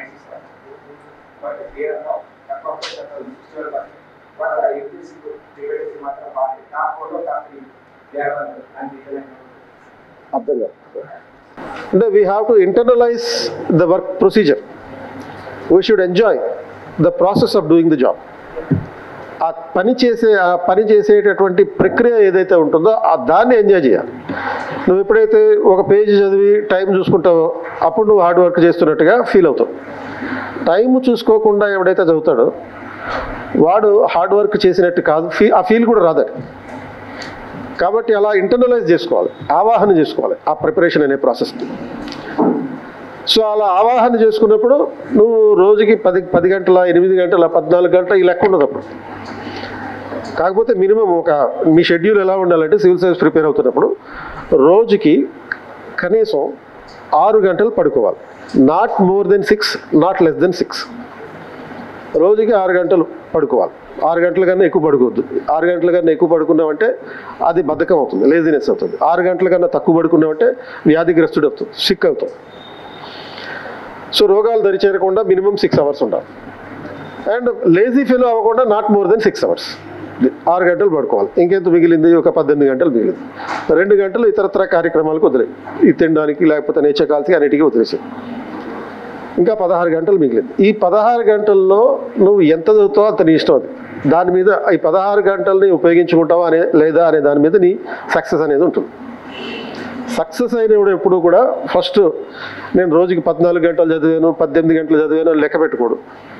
Speaker 5: అర్థం కాదు అంటే we have to internalize the work procedure. We should enjoy the process of doing the job. ఆ పని చేసే ఆ పని చేసేటటువంటి ప్రక్రియ ఏదైతే ఉంటుందో ఆ దాన్ని ఎంజాయ్ చేయాలి. నువ్వు ఎప్పుడైతే ఒక పేజీ చదివి టైం చూసుకుంటావో అప్పుడు నువ్వు హార్డ్ వర్క్ చేస్తున్నట్టుగా ఫీల్ అవుతావు. టైం చూసుకోకుండా ఎవడైతే చదువుతాడో వాడు హార్డ్ వర్క్ చేసినట్టు కాదు, ఫీ ఆ ఫీల్ కూడా రాదట. కాబట్టి అలా ఇంటర్నలైజ్ చేసుకోవాలి, ఆవాహన చేసుకోవాలి ఆ ప్రిపరేషన్ అనే ప్రాసెస్ని. సో అలా ఆవాహన చేసుకున్నప్పుడు నువ్వు రోజుకి పది పది గంటల ఎనిమిది గంటల పద్నాలుగు గంటల ఈ లెక్క ఉండదు అప్పుడు. కాకపోతే మినిమం ఒక మీ షెడ్యూల్ ఎలా ఉండాలంటే సివిల్ సర్వీస్ ప్రిపేర్ అవుతున్నప్పుడు రోజుకి కనీసం ఆరు గంటలు పడుకోవాలి. Not more than six, not less than six. రోజుకి ఆరు గంటలు పడుకోవాలి. ఆరు గంటల కన్నా ఎక్కువ పడుకోవద్దు. ఆరు గంటల కన్నా ఎక్కువ పడుకున్నామంటే అది బద్ధకం అవుతుంది, లేజినెస్ అవుతుంది. ఆరు గంటల కన్నా తక్కువ పడుకున్నామంటే వ్యాధిగ్రస్తుడు అవుతుంది, సిక్ అవుతాం. సో రోగాలు దరిచేరకుండా మినిమం సిక్స్ అవర్స్ ఉండాలి. అండ్ లేజీ ఫీల్ అవ్వకుండా not more than six hours. ఆరు గంటలు పడుకోవాలి. ఇంకెంత మిగిలింది? ఒక పద్దెనిమిది గంటలు మిగిలింది. రెండు గంటలు ఇతరత్ర కార్యక్రమాలకు వదిలేయి, ఈ తినడానికి లేకపోతే నేచర్ కాల్సి అన్నిటికీ వదిలేసాయి. ఇంకా పదహారు గంటలు మిగిలింది. ఈ పదహారు గంటల్లో నువ్వు ఎంత చదువుతావో అంత నీ ఇష్టం. అది దాని మీద ఈ పదహారు గంటల్ని ఉపయోగించుకుంటావా అనే లేదా అనే దాని మీద నీ సక్సెస్ అనేది ఉంటుంది. సక్సెస్ అయినప్పుడు ఎప్పుడు కూడా ఫస్ట్ నేను రోజుకి పద్నాలుగు గంటలు చదివాను, పద్దెనిమిది గంటలు చదివాను లెక్క పెట్టుకోడు.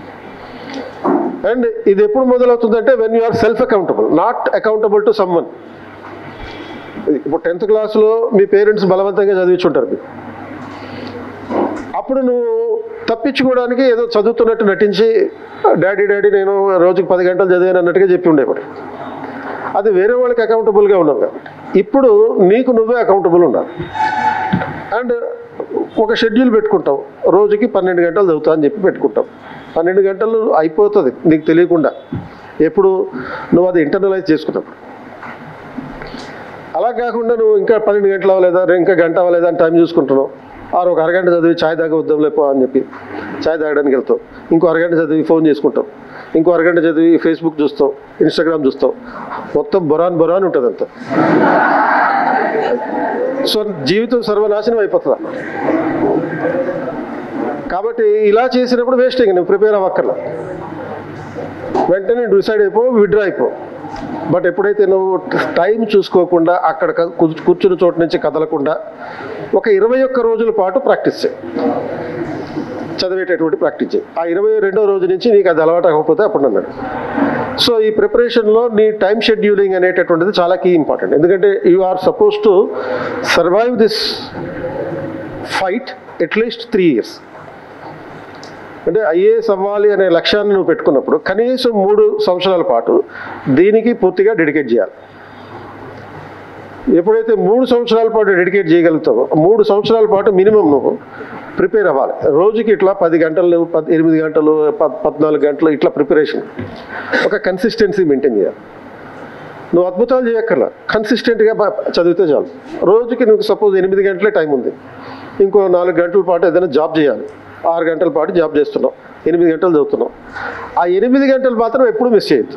Speaker 5: అండ్ ఇది ఎప్పుడు మొదలవుతుందంటే when you are self accountable, not accountable to someone. ఇప్పుడు టెన్త్ క్లాస్లో మీ పేరెంట్స్ బలవంతంగా చదివించుంటారు మీకు. అప్పుడు నువ్వు తప్పించుకోవడానికి ఏదో చదువుతున్నట్టు నటించి డాడీ డాడీ నేను రోజుకి పది గంటలు చదివాను అన్నట్టుగా చెప్పి ఉండేవాడు. అది వేరే వాళ్ళకి అకౌంటబుల్గా ఉన్నావు కాబట్టి ఇప్పుడు నీకు నువ్వే అకౌంటబుల్ ఉండాలి. అండ్ ఒక షెడ్యూల్ పెట్టుకుంటావు, రోజుకి పన్నెండు గంటలు చదువుతా అని చెప్పి పెట్టుకుంటావు. పన్నెండు గంటలు అయిపోతుంది నీకు తెలియకుండా, ఎప్పుడు నువ్వు అది ఇంటర్నలైజ్ చేసుకున్నప్పుడు. అలా కాకుండా నువ్వు ఇంకా పన్నెండు గంటలు అవ్వలేదా, ఇంకా గంట అవ్వలేదా అని టైం చూసుకుంటున్నావు. ఆరు ఒక అరగంట చదివి ఛాయ్ తాగ వద్దాం లేపో అని చెప్పి ఛాయ్ తాగడానికి వెళ్తావు. ఇంకో అరగంట చదివి ఫోన్ చేసుకుంటావు. ఇంకో అరగంట చదివి ఫేస్బుక్ చూస్తావు, ఇన్స్టాగ్రామ్ చూస్తావు. మొత్తం బొరాన్ బొరాన్ ఉంటుంది అంత. సో జీవితం సర్వనాశనం అయిపోతుంది. కాబట్టి ఇలా చేసినప్పుడు వేస్టింగ్, నువ్వు ప్రిపేర్ అవ్వక్కర్లా. వెంటనే డిసైడ్ అయిపో, విడ్రా అయిపో. బట్ ఎప్పుడైతే నువ్వు టైం చూసుకోకుండా అక్కడ కూర్చున్న చోటు నుంచి కదలకుండా ఒక ఇరవై ఒక్క రోజుల పాటు ప్రాక్టీస్ చేయి, చదివేటటువంటి ప్రాక్టీస్ చేయి. ఆ ఇరవై రెండో రోజు నుంచి నీకు అది అలవాటు అవ్వకపోతే అప్పుడు అన్నాడు. సో ఈ ప్రిపరేషన్లో నీ టైం షెడ్యూలింగ్ అనేటటువంటిది చాలా కీ ఇంపార్టెంట్. ఎందుకంటే you are supposed to survive this fight at least three years. అంటే ఐఏఎస్ అవ్వాలి అనే లక్ష్యాన్ని నువ్వు పెట్టుకున్నప్పుడు కనీసం మూడు సంవత్సరాల పాటు దీనికి పూర్తిగా డెడికేట్ చేయాలి. ఎప్పుడైతే మూడు సంవత్సరాల పాటు డెడికేట్ చేయగలుగుతావో మూడు సంవత్సరాల పాటు మినిమం నువ్వు ప్రిపేర్ అవ్వాలి. రోజుకి ఇట్లా పది గంటలు పద్ ఎనిమిది గంటలు పద్ పద్నాలుగు గంటలు ఇట్లా ప్రిపరేషన్, ఒక కన్సిస్టెన్సీ మెయింటైన్ చేయాలి. నువ్వు అద్భుతాలు చేయక్కర్లా, కన్సిస్టెంట్గా చదివితే చాలు. రోజుకి నువ్వు సపోజ్ ఎనిమిది గంటలే టైం ఉంది, ఇంకో నాలుగు గంటల పాటు ఏదైనా జాబ్ చేయాలి. ఆరు గంటల పాటు జాబ్ చేస్తున్నావు, ఎనిమిది గంటలు చదువుతున్నావు. ఆ ఎనిమిది గంటలు మాత్రం ఎప్పుడు మిస్ చేయొద్దు.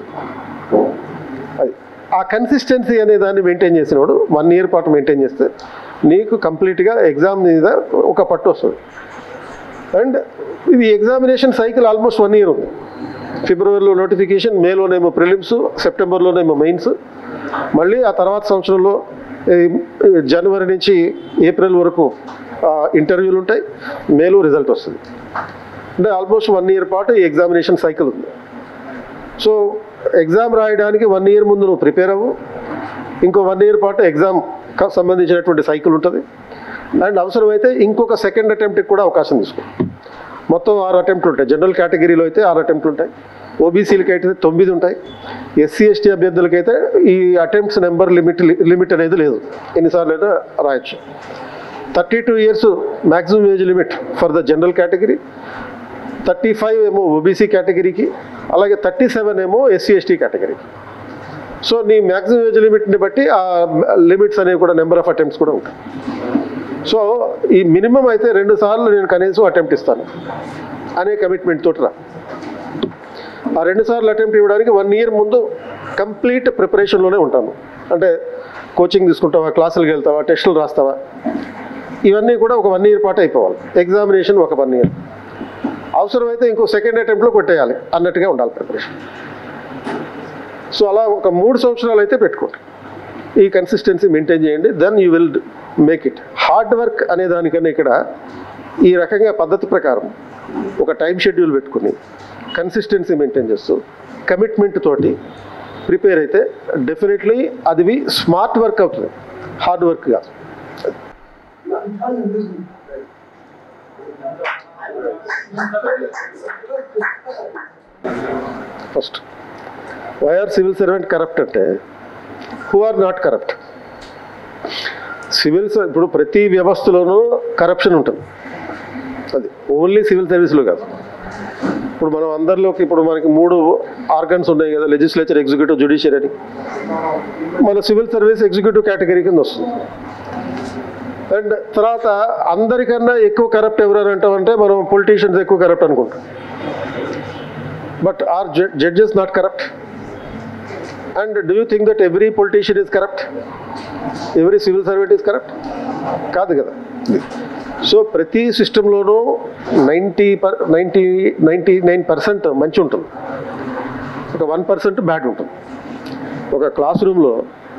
Speaker 5: అది ఆ కన్సిస్టెన్సీ అనే దాన్ని మెయింటైన్ చేసినప్పుడు వన్ ఇయర్ పాటు మెయింటైన్ చేస్తే నీకు కంప్లీట్గా ఎగ్జామ్ మీద ఒక పట్టు వస్తుంది. అండ్ ఇది examination cycle almost one year ఉంది. ఫిబ్రవరిలో నోటిఫికేషన్, మేలోనేమో ప్రిలిమ్స్, సెప్టెంబర్లోనేమో మెయిన్స్, మళ్ళీ ఆ తర్వాత సంవత్సరంలో జనవరి నుంచి ఏప్రిల్ వరకు ఇంటర్వ్యూలు ఉంటాయి, మేలో రిజల్ట్ వస్తుంది. అంటే ఆల్మోస్ట్ వన్ ఇయర్ పాటు ఈ ఎగ్జామినేషన్ సైకిల్ ఉంది. సో ఎగ్జామ్ రాయడానికి వన్ ఇయర్ ముందు నువ్వు ప్రిపేర్ అవ్వు, ఇంకో వన్ ఇయర్ పాటు ఎగ్జామ్ సంబంధించినటువంటి సైకిల్ ఉంటుంది. అండ్ అవసరమైతే ఇంకొక సెకండ్ అటెంప్ట్కి కూడా అవకాశం తీసుకో. మొత్తం ఆరు అటెంప్ట్లు ఉంటాయి. జనరల్ కేటగిరీలో అయితే ఆరు అటెంప్ట్లు ఉంటాయి, ఓబీసీలకి అయితే తొమ్మిది ఉంటాయి, ఎస్సీ ఎస్టీ అభ్యర్థులకైతే ఈ అటెంప్ట్స్ నెంబర్ లిమిట్ లిమిట్ అనేది లేదు, ఎన్నిసార్లు అయినా రాయొచ్చు. Thirty two years maximum age limit for the general category, thirty five ఏమో ఓబీసీ కేటగిరీకి, అలాగే థర్టీ సెవెన్ ఏమో ఎస్సీ ఎస్టీ కేటగిరీకి. సో నీ మ్యాక్సిమం ఏజ్ లిమిట్ని బట్టి ఆ లిమిట్స్ అనేవి కూడా నెంబర్ ఆఫ్ అటెంప్ట్స్ కూడా ఉంటాయి. సో ఈ మినిమం అయితే రెండు సార్లు నేను కనీసం అటెంప్ట్ ఇస్తాను అనే కమిట్మెంట్ తోటి రా. ఆ రెండు సార్లు అటెంప్ట్ ఇవ్వడానికి వన్ ఇయర్ ముందు కంప్లీట్ ప్రిపరేషన్లోనే ఉంటాను. అంటే కోచింగ్ తీసుకుంటావా, క్లాసులకు వెళ్తావా, టెస్టులు రాస్తావా, ఇవన్నీ కూడా ఒక వన్ ఇయర్ పాటు అయిపోవాలి. ఎగ్జామినేషన్ ఒక వన్ ఇయర్, అవసరమైతే ఇంకో సెకండ్ అటెంప్ట్లో కొట్టేయాలి అన్నట్టుగా ఉండాలి ప్రిపరేషన్. సో అలా ఒక మూడు సంవత్సరాలు అయితే పెట్టుకోండి, ఈ కన్సిస్టెన్సీ మెయింటైన్ చేయండి, then you will make it. Hard work అనే దానికన్నా ఇక్కడ ఈ రకంగా పద్ధతి ప్రకారం ఒక టైం షెడ్యూల్ పెట్టుకుని కన్సిస్టెన్సీ మెయింటైన్ చేస్తూ కమిట్మెంట్ తోటి ప్రిపేర్ అయితే డెఫినెట్లీ అది స్మార్ట్ వర్క్ అవుతుంది, హార్డ్ వర్క్ కాదు. First why are civil servant corrupt అంటే who are not corrupt. Civil ఇప్పుడు ప్రతి వ్యవస్థలోనూ కరప్షన్ ఉంటుంది, అది ఓన్లీ సివిల్ సర్వీస్లో కాదు. ఇప్పుడు మనం అందరిలోకి ఇప్పుడు మనకి మూడు ఆర్గన్స్ ఉన్నాయి కదా, లెజిస్లేచర్, ఎగ్జిక్యూటివ్, జ్యుడిషియరీ అని. మన సివిల్ సర్వీస్ ఎగ్జిక్యూటివ్ కేటగిరీ కింద వస్తుంది. అండ్ తర్వాత అందరికన్నా ఎక్కువ కరప్ట్ ఎవరైనా అంటామంటే మనం పొలిటీషియన్స్ ఎక్కువ కరప్ట్ అనుకుంటాం. But are judges not corrupt? And do you think that every politician is corrupt, every civil servant is corrupt? కాదు కదా. సో ప్రతి సిస్టంలోనూ ninety per ninety ninety nine percent మంచి ఉంటుంది, ఒక వన్ పర్సెంట్ బ్యాడ్ ఉంటుంది. ఒక క్లాస్ రూమ్లో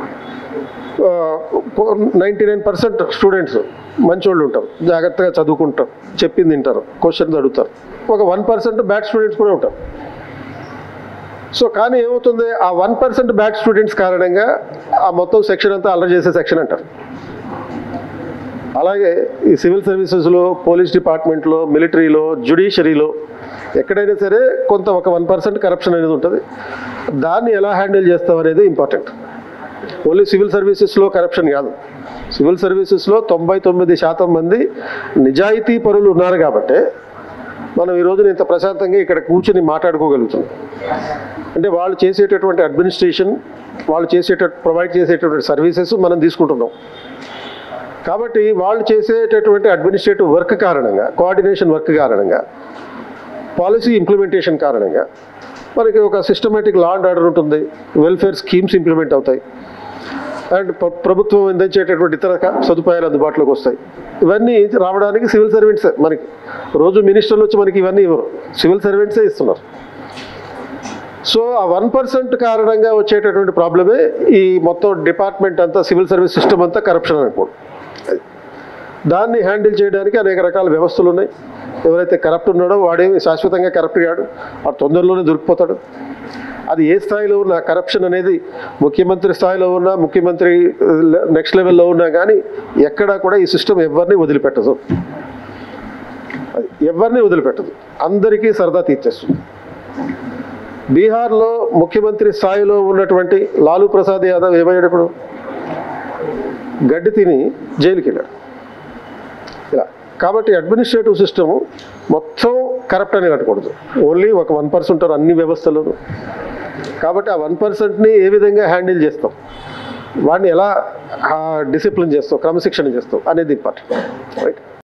Speaker 5: నైంటీ నైన్ పర్సెంట్ స్టూడెంట్స్ మంచోళ్ళు ఉంటారు, జాగ్రత్తగా చదువుకుంటారు, చెప్పింది తింటారు, క్వశ్చన్స్ అడుగుతారు. ఒక వన్ పర్సెంట్ బ్యాడ్ స్టూడెంట్స్ కూడా ఉంటారు. సో కానీ ఏమవుతుంది, ఆ వన్ పర్సెంట్ బ్యాడ్ స్టూడెంట్స్ కారణంగా ఆ మొత్తం సెక్షన్ అంతా అల్లరి చేసే సెక్షన్ అంటారు. అలాగే ఈ సివిల్ సర్వీసెస్లో, పోలీస్ డిపార్ట్మెంట్లో, మిలిటరీలో, జ్యుడిషియరీలో ఎక్కడైనా సరే కొంత ఒక వన్ పర్సెంట్ కరప్షన్ అనేది ఉంటుంది. దాన్ని ఎలా హ్యాండిల్ చేస్తాం అనేది ఇంపార్టెంట్. ఓన్లీ సివిల్ సర్వీసెస్లో కరప్షన్ కాదు, సివిల్ సర్వీసెస్లో తొంభై తొమ్మిది శాతం మంది నిజాయితీ పరులు ఉన్నారు కాబట్టి మనం ఈరోజు ఇంత ప్రశాంతంగా ఇక్కడ కూర్చొని మాట్లాడుకోగలుగుతున్నాం. అంటే వాళ్ళు చేసేటటువంటి అడ్మినిస్ట్రేషన్, వాళ్ళు చేసేట ప్రొవైడ్ చేసేటటువంటి సర్వీసెస్ మనం తీసుకుంటున్నాం. కాబట్టి వాళ్ళు చేసేటటువంటి అడ్మినిస్ట్రేటివ్ వర్క్ కారణంగా, కోఆర్డినేషన్ వర్క్ కారణంగా, పాలసీ ఇంప్లిమెంటేషన్ కారణంగా మనకి ఒక సిస్టమేటిక్ లా అండ్ ఆర్డర్ ఉంటుంది, వెల్ఫేర్ స్కీమ్స్ ఇంప్లిమెంట్ అవుతాయి, అండ్ ప్రభుత్వం అందించేటటువంటి ఇతర సదుపాయాలు అందుబాటులోకి వస్తాయి. ఇవన్నీ రావడానికి సివిల్ సర్వెంట్సే మనకి, రోజు మినిస్టర్లు వచ్చి మనకి ఇవన్నీ ఇవ్వరు, సివిల్ సర్వెంట్సే ఇస్తున్నారు. సో ఆ వన్ పర్సెంట్ కారణంగా వచ్చేటటువంటి ప్రాబ్లమే ఈ మొత్తం డిపార్ట్మెంట్ అంతా, సివిల్ సర్వీస్ సిస్టమ్ అంతా కరప్షన్ అనుకోండి. దాన్ని హ్యాండిల్ చేయడానికి అనేక రకాల వ్యవస్థలు ఉన్నాయి. ఎవరైతే కరప్ట్ ఉన్నాడో వాడేమి శాశ్వతంగా కరప్ట్ కాడు, వాడు తొందరలోనే దొరికిపోతాడు. అది ఏ స్థాయిలో ఉన్నా, కరప్షన్ అనేది ముఖ్యమంత్రి స్థాయిలో ఉన్నా, ముఖ్యమంత్రి నెక్స్ట్ లెవెల్లో ఉన్నా కానీ ఎక్కడా కూడా ఈ సిస్టమ్ ఎవరిని వదిలిపెట్టదు, ఎవరిని వదిలిపెట్టదు, అందరికీ సరదా తీర్చేస్తుంది. బీహార్లో ముఖ్యమంత్రి స్థాయిలో ఉన్నటువంటి లాలూ ప్రసాద్ యాదవ్ ఏమయ్యాడు, ఇప్పుడు గడ్డి తిని జైలుకి వెళ్ళాడు. ఇలా కాబట్టి అడ్మినిస్ట్రేటివ్ సిస్టమ్ మొత్తం కరప్ట్ అని కట్టకూడదు, ఓన్లీ ఒక వన్ పర్సెంట్ ఉంటారు అన్ని వ్యవస్థలోనూ. కాబట్టి ఆ వన్ పర్సెంట్ని ఏ విధంగా హ్యాండిల్ చేస్తాం, వాడిని ఎలా డిసిప్లిన్ చేస్తాం, క్రమశిక్షణ చేస్తాం అనేది ఇంపార్టెంట్, రైట్.